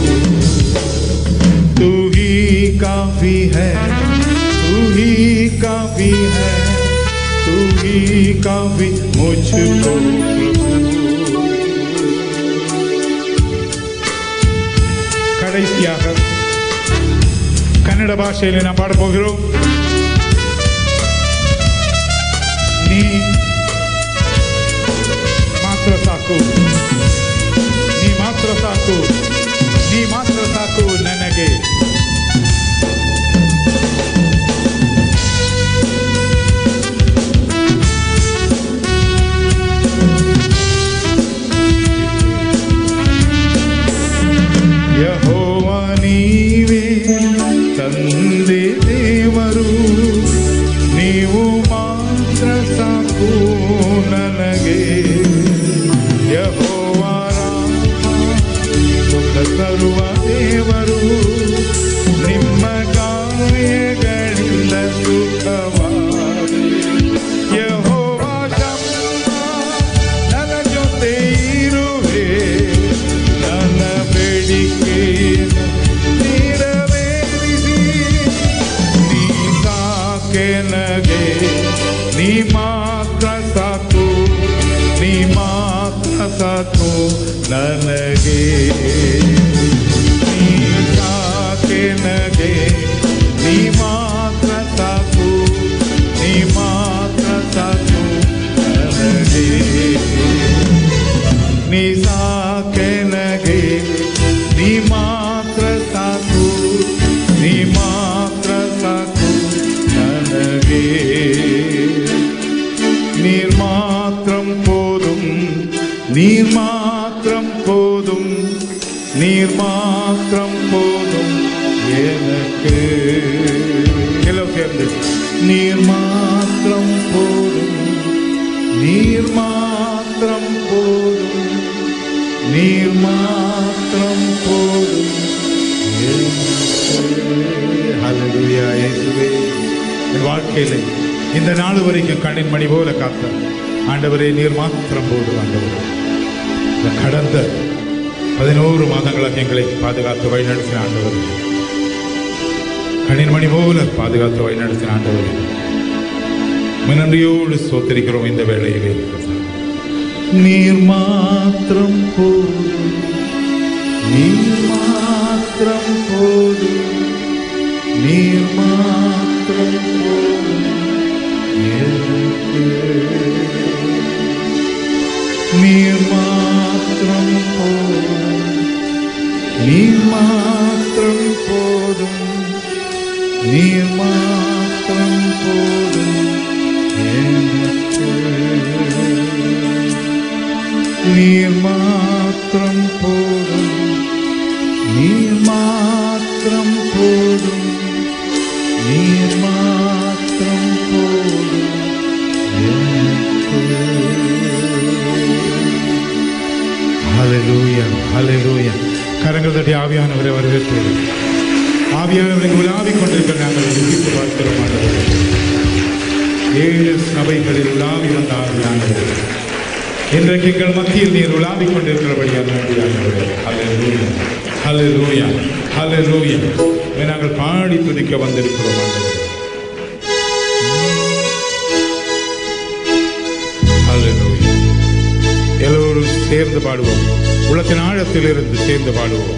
तू ही काफी है, तू ही काफी है, तू ही काफी मुझको प्रभु. கடைசியாக கன்னட பாஷையில் நாம் பாட போகிறோம். ನೀ ಮಾತ್ರ ಸಾಕು, ನೀ ಮಾತ್ರ ಸಾಕು, ನೀ ಮಾತ್ರ ಸಾಕು ನನಗೆ. ಯಹೋವ ನೀವೇ ತಂದೆ ದೇವರು, ನೀವು ಮಾತ್ರ ಸಾಕು ನನಗೆ. ಯಹೋವ ರಾಮ ಸುಖ ತರುವ ದೇವರು, ನಿಮ್ಮ ಗಾಯಗಳಿಂದ ಸುಖವಾಗಲಿ. ಯಹೋವ ಶಮ್ಮ ನನ್ನ ಜೊತೆ ಇರುವೆ, ನನ್ನ ಬೇಡಿಕೆ ನೆರವೇರಿಸಿ. ನೀ ಸಾಕೆ ನಗೆ, ನೀ ಮಾತ್ರ ಸಾಕು, ನೀ ಮಾತ್ರ ಸಾಕು ನನಗೆ. ನೀ ಸಾಕೆ ನಗೆ, ನೀ ಮಾತ್ರ ಸಾಕು, ನೀ ಮಾತ್ರ ಸಾಕು ನನಗೆ. ನೀ ಸಾಕೆ ನಗೆ, ನೀ ಮಾತ್ರ ಸಾಕು, ನೀ ಮಾತ್ರ ಸಾಕು ನನಗೆ. நீர் மாத்திரம் போதும், நீர் மாத்திரம் போதும், நீர் மாத்திரம் போதும் எனக்கு. எல்லாம் சேர்ந்து நீர் மாத்திரம் போதும், நீர் மாத்திரம் போதும், நீர் மாத்திரம் போதும் எனக்கு. ஹல்லேலூயா. இயேசுவே என் வாழ்க்கையிலே இந்த நாள் வரைக்கும் கண்ணின் மணி போல காத்த ஆண்டவரே, நீர் மாத்திரம் போதும். ஆண்டவரே, இந்த கடந்த 11 மாதங்களாக எங்களை பாதுகாத்து வழிநடத்தின ஆண்டவர், கண்ணின்மணி போல பாதுகாத்து வழிநடத்தின ஆண்டவர், நன்றியோடு ஸ்தோத்திரிக்கிறோம். இந்த வேளையிலே நீர் மாத்திரம் போதும், நீர் மாத்திரம் போதும், நீர் மாத்திரம் போதும் எனக்கு. நீர் மாத்திரம் போதும், நீர் மாத்திரம் போதும், நீர் மாத்திரம் போதும் எனக்கு. நீர் மாத்திரம் போதும், நீர் மாத்திரம் போதும், நீர் மாத்திரம் போதும் எனக்கு. ஹல்லேலூயா, ஹல்லேலூயா. கரங்கள் தட்டி ஆவியானவரை வரவேற்போம். ஆவியானவரை உலாவிக் கொண்டிருக்கிற நாங்கள் ருசித்து பார்க்கிறோம் ஆண்டவரே. 7 சபைகளில் உலாவி வந்த ஆவியானவரே, இன்றைக்கு எங்கள் மத்தியில் நீர் உலாவிக் கொண்டிருக்கிறபடியாக நன்றியானவரே. ஹல்லேலூயா, ஹல்லேலூயா, ஹல்லேலூயா. நாங்கள் பாடி துதிக்க வந்திருக்கிறோம் ஆண்டவரே. ஹல்லேலூயா. எல்லோரும் சேர்ந்து பாடுவோம், உள்ளத்தின் ஆழத்தில் இருந்து சேர்ந்து பாடுவோம்.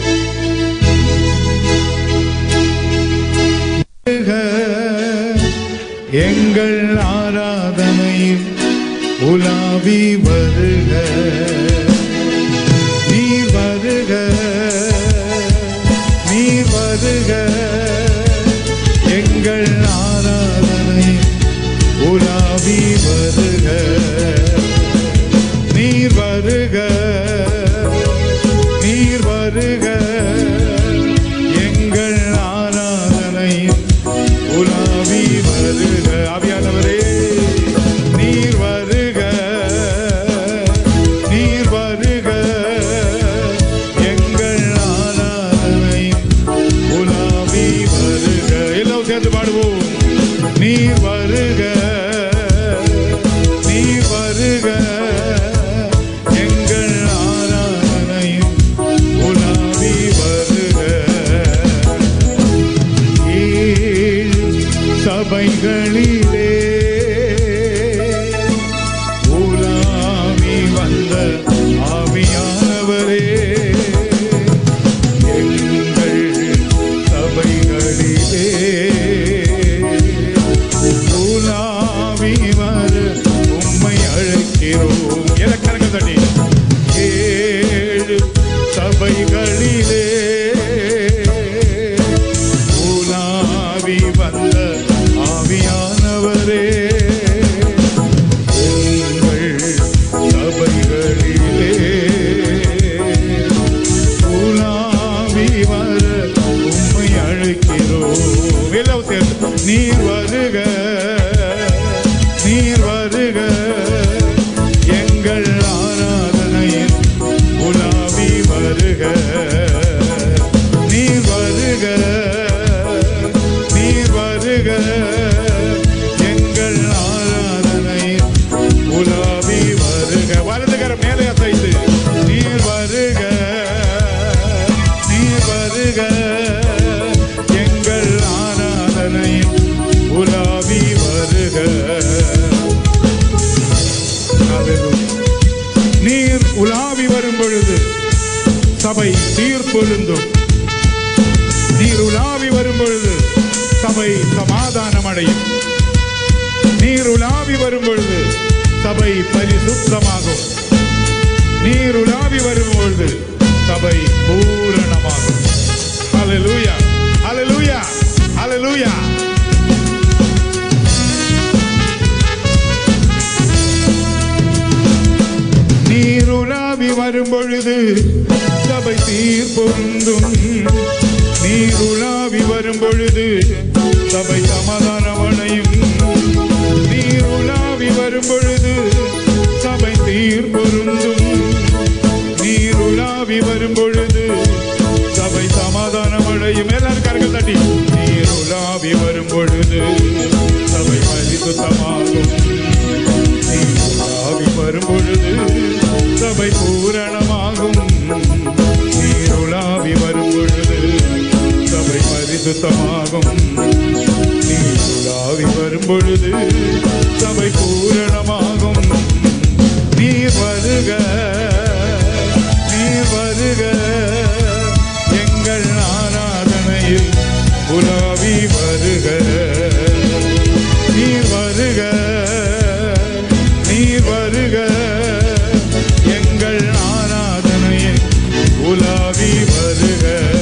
எங்கள் ஆராதனையில் உலாவி வருக, நீ வருக, நீ வருக. எங்கள் ஆராதனையில் உலாவி வருக, நீர் வருக, நீர் வருக. எங்கள் ஆராதனையில் உலாவி வருக. ஆவியானவரே நீர் வருக, நீர் வருக. எங்கள் ஆராதனையில் உலாவி வருக. எல்லாம் சேர்ந்து பாடுவோம். நீர் வருக, நீர் வருக. எங்கள் ஆராதனையில் உலாவி வருக. சபைகளிலே உலாவி வந்த ஆவியானவரே, எங்கள் சபைகளிலே உலாவி வர உம்மை அழைக்கிறோம். இலக்கணங்கள் தட்டி 7 சபைகளிலே உலாவி வந்த ஆவியானவரே, எங்கள் சபைகளிலே உலாவி வர உம்மை அழைக்கிறோம். எல்லாம் சேர்ந்து நீர் வருக, நீர் வருக. எங்கள் ஆராதனையில் உலாவி வருக, நீர் வருக, நீர் வருக. எங்கள் ஆராதனையில் உலாவி வருக. வலதுகர மேலே அசைத்து நீர் வருக, நீர் வருக. எங்கள் ஆராதனையில் உலாவி வருக. நீர் உலாவி வரும் பொழுது சபை சீர்பொருந்தும். நீர் உலாவி வரும் பொழுது சபை சமாதானம் அடையும். நீர் உலாவி வரும் பொழுது சபை பரிசுத்தமாகும். நீர் உலாவி வரும் பொழுது சபை பூரணமாகும். ஹல்லேலூயா, ஹல்லேலூயா, ஹல்லேலூயா. நீர் உலாவி வரும் பொழுது சபை சீர்பொருந்தும். நீர் உலாவி வரும் பொழுது சபை சமாதானம் அடையும். நீர் உலாவி வரும் பொழுது சபை சீர்பொருந்தும். நீர் உலாவி வரும் பொழுது சபை சமாதானம் அடையும். எல்லாரும் கரங்கள் தட்டி நீர் உலாவி வரும் பொழுது சபை பரிசுத்தமாகும். நீர் உலாவி வரும் பொழுது சபை பூரணமாகும். பரிசுத்தமாகும். நீ உலாவி வரும் பொழுது சபை பூரணமாகும். நீர் வருக, நீர் வருக, எங்கள் ஆராதனையில் உலாவி வருக. நீர் வருக, நீர் வருக, எங்கள் ஆராதனையில் உலாவி வருக.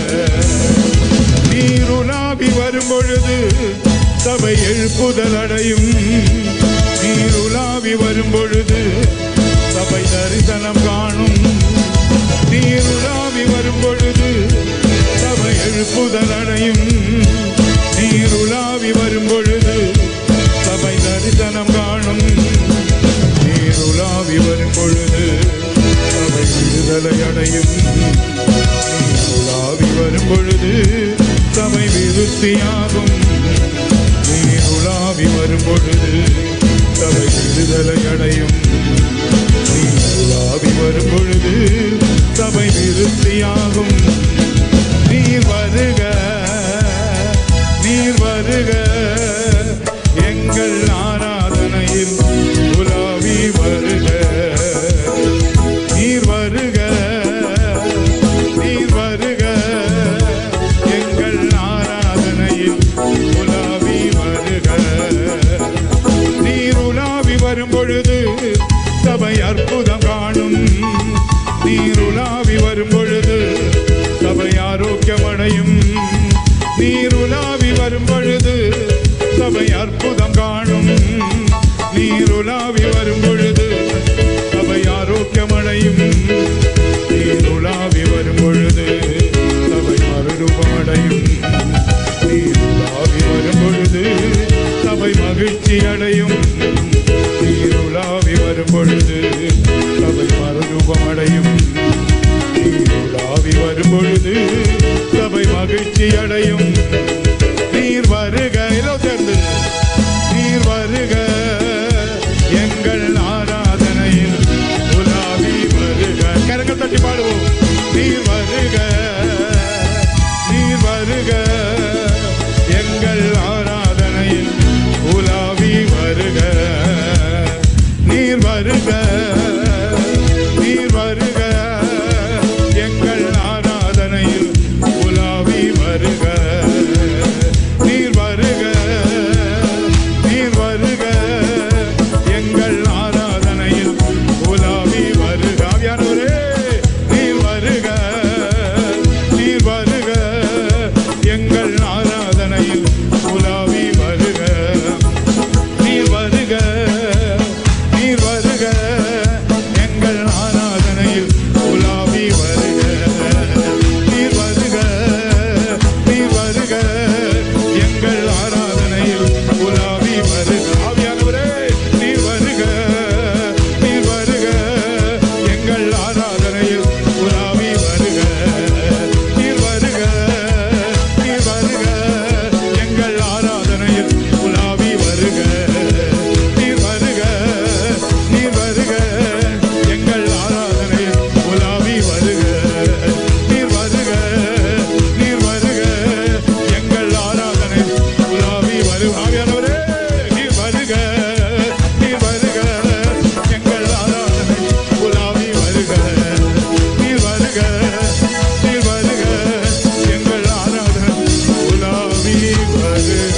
நீர் உலாவி வரும் பொழுது சபை எழுப்புதல் அடையும். நீர் உலாவி வரும் பொழுது சபை தரிசனம் காணும். நீர் உலாவி வரும் பொழுது சபை எழுப்புதல் அடையும். நீர் உலாவி வரும் பொழுது சபை தரிசனம் காணும். நீர் உலாவி வரும் பொழுது சபை விடுதலை அடையும். நீர் உலாவி வரும் பொழுது சபை விருத்தியாகும். நீர் உலாவி வரும் பொழுது சபை விடுதலை அடையும். நீர் உலாவி வரும் பொழுது சபை விருத்தியாகும். நீர் வருக, நீர் வருக, எங்கள் ஆராதனையில் உலாவி வருக. நீர் வருக, நீர் வருக, எங்கள் ஆராதனையில் உலாவி வருக. நீர் உலாவி வரும் பொழுது சபை அற்புதம் காணும். நீர் உலாவி வரும் பொழுது சபை ஆரோக்கியமடையும். நீர் உலாவி வரும் பொழுது சபை அற்புதம் காணும். நீர் உலாவி வரும் பொழுது சபை ஆரோக்கியமடையும். நீர் உலாவி வரும் பொழுது சபை மறுரூபமடையும். நீர் உலாவி வரும் பொழுது சபை மகிழ்ச்சி அடையும். நீர் உலாவி வரும் பொழுது சபை மறுரூபமடையும். நீர் உலாவி வரும் பொழுது சபை மகிழ்ச்சி அடையும். நீர் வருக, எல்லோ சேர்ந்து நீர் வருக, எங்கள் ஆராதனையில் உலாவி வருக. கரங்கள் தட்டி பாடுவோம். நீர் வருக, நீர் வருக, எங்கள் ஆராதனையில் உலாவி வருக. நீர் வருக, நீர் வருக, எங்கள் ஆராதனையில் உலாவி வருக. நீர் வருக, நீர் வருக, எங்கள் ஆராதனையில் உலாவி வருக. ஆவியானவரே, நீர் வருக, நீர் வருக, எங்கள் ஆராதனையில் உலாவி வருக. நீர் வருக, நீர் வருக, எங்கள் ஆராதனையில் உலாவி வருக. நீர் வருக, நீர் வருக, எங்கள் ஆராதனையில் உலாவி வருக. ஆவியானவரே, நீர் வருக, நீர் வருக, எங்கள் ஆராதனையில் உலாவி வருக. நீர் வருக, நீர் வருக, எங்கள் ஆராதனையில் உலாவி வருக. நீர் வருக, நீர் வருக, எங்கள் ஆராதனையில் உலாவி வருக. நீர் வருக, நீர் வருக, எங்கள் ஆராதனையில் உலாவி வருக. ஆவியானவரே, நீர் வருக, நீர் வருக, எங்கள் ஆராதனையில் உலாவி வருக. நீர் வருக, நீர் வருக, எங்கள் ஆராதனையில் உலாவி வருக.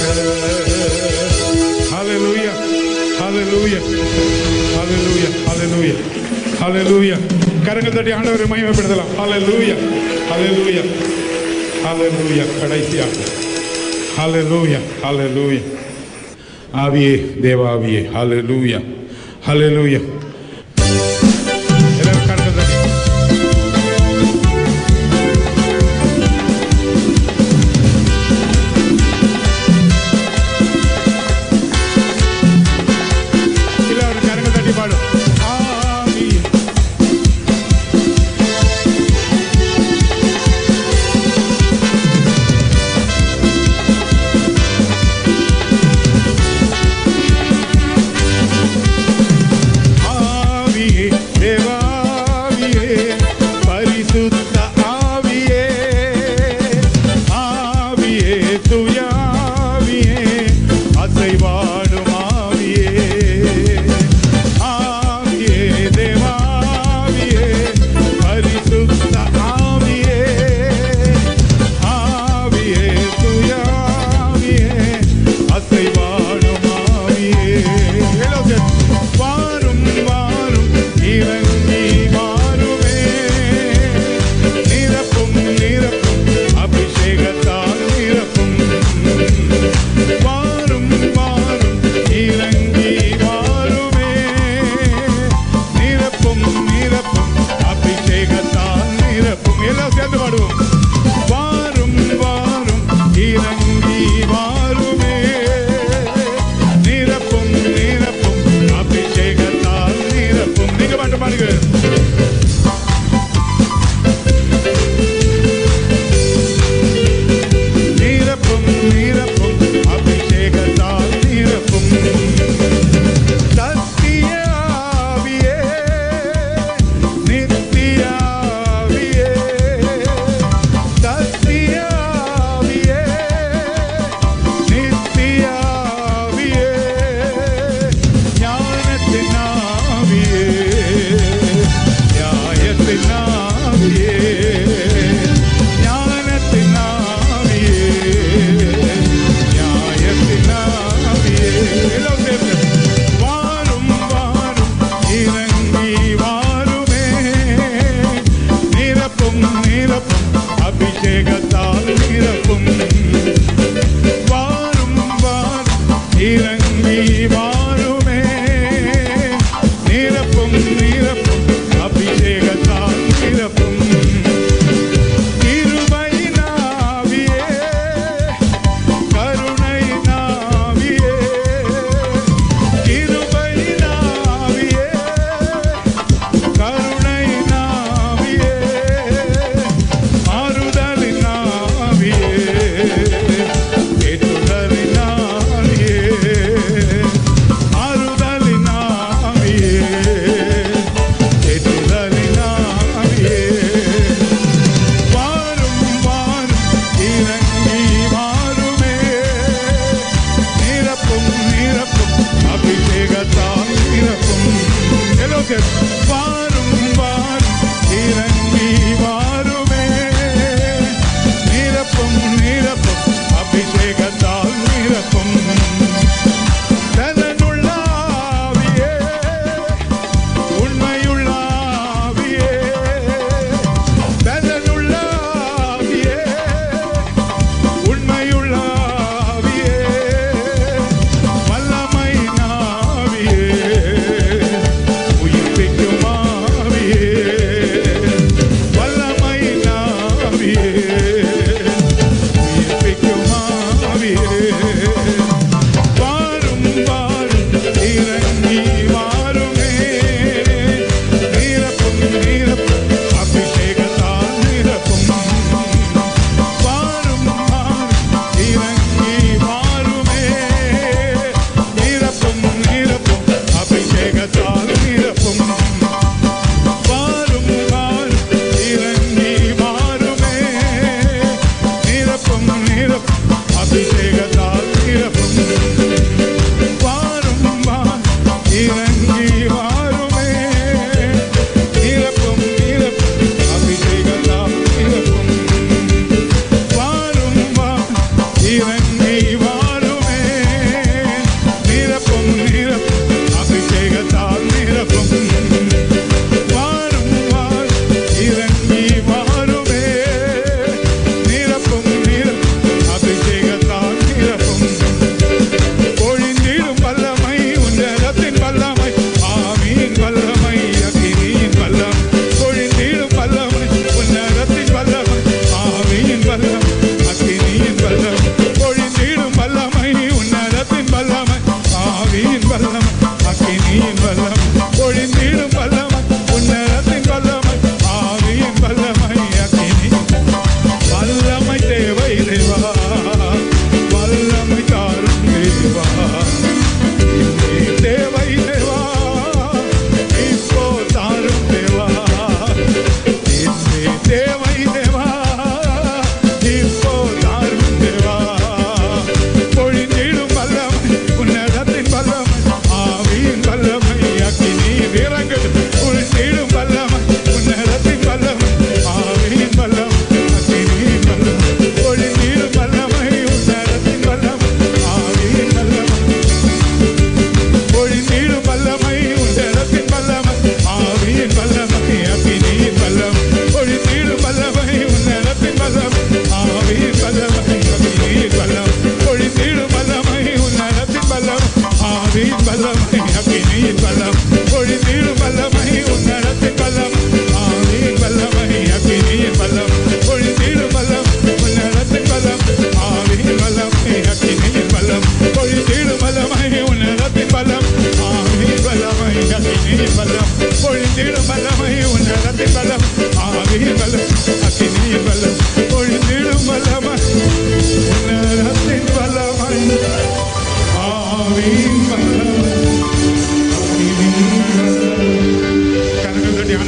ஹல்லேலூயா, ஹல்லேலூயா, ஹல்லேலூயா, ஹல்லேலூயா, ஹல்லேலூயா. கரங்கள் தட்டி ஆண்டவரை மகிமைப்படுத்தலாம். ஹல்லேலூயா, ஹல்லேலூயா, ஹல்லேலூயா. கடைசியாக ஹல்லேலூயா, ஹல்லேலூயா. ஆவியே, தேவாவியே, ஹல்லேலூயா, ஹல்லேலூயா. எல்லாரும் கரங்கள் தட்டி எல்லாரும் கரங்கள் தட்டி பாடும். ஆவியே,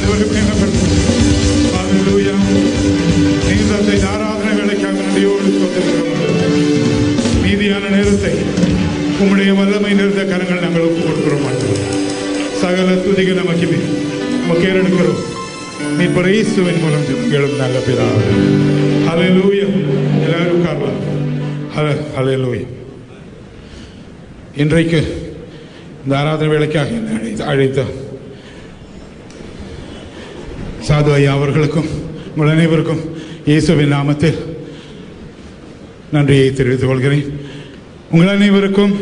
ஆண்டவரை மேம்படுத்தும். ஹல்லேலூயா. நீந்தத்தை ஆராதனை வேலைக்காக நன்றியோடு ஸ்தோத்திரிக்கிறோம். மீதியான நேரத்தை உம்முடைய வல்லமை நிறைந்த கரங்கள் நாங்கள் ஒப்புக் கொடுக்கிறோம். சகல துதிக நமக்கு நமக்கு ஏறெடுக்கிறோம். மீட்பர் இயேசுவின் மூலம் ஜெபங்களும் நல்ல பிதாவே. ஹல்லேலூயா. எல்லாரும் உட்காரலாம். ஹல்லேலூயா. இன்றைக்கு இந்த ஆராதனை வேலைக்காக அழைத்த சாது ஐயா அவர்களுக்கும் உங்கள் அனைவருக்கும் இயேசுவின் நாமத்தில் நன்றியை தெரிவித்துக் கொள்கிறேன். உங்கள் அனைவருக்கும்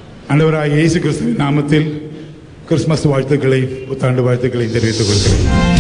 ஆண்டவராகிய இயேசு கிறிஸ்துவின் நாமத்தில் கிறிஸ்துமஸ் வாழ்த்துக்களை, புத்தாண்டு வாழ்த்துக்களை தெரிவித்துக் கொள்கிறேன்.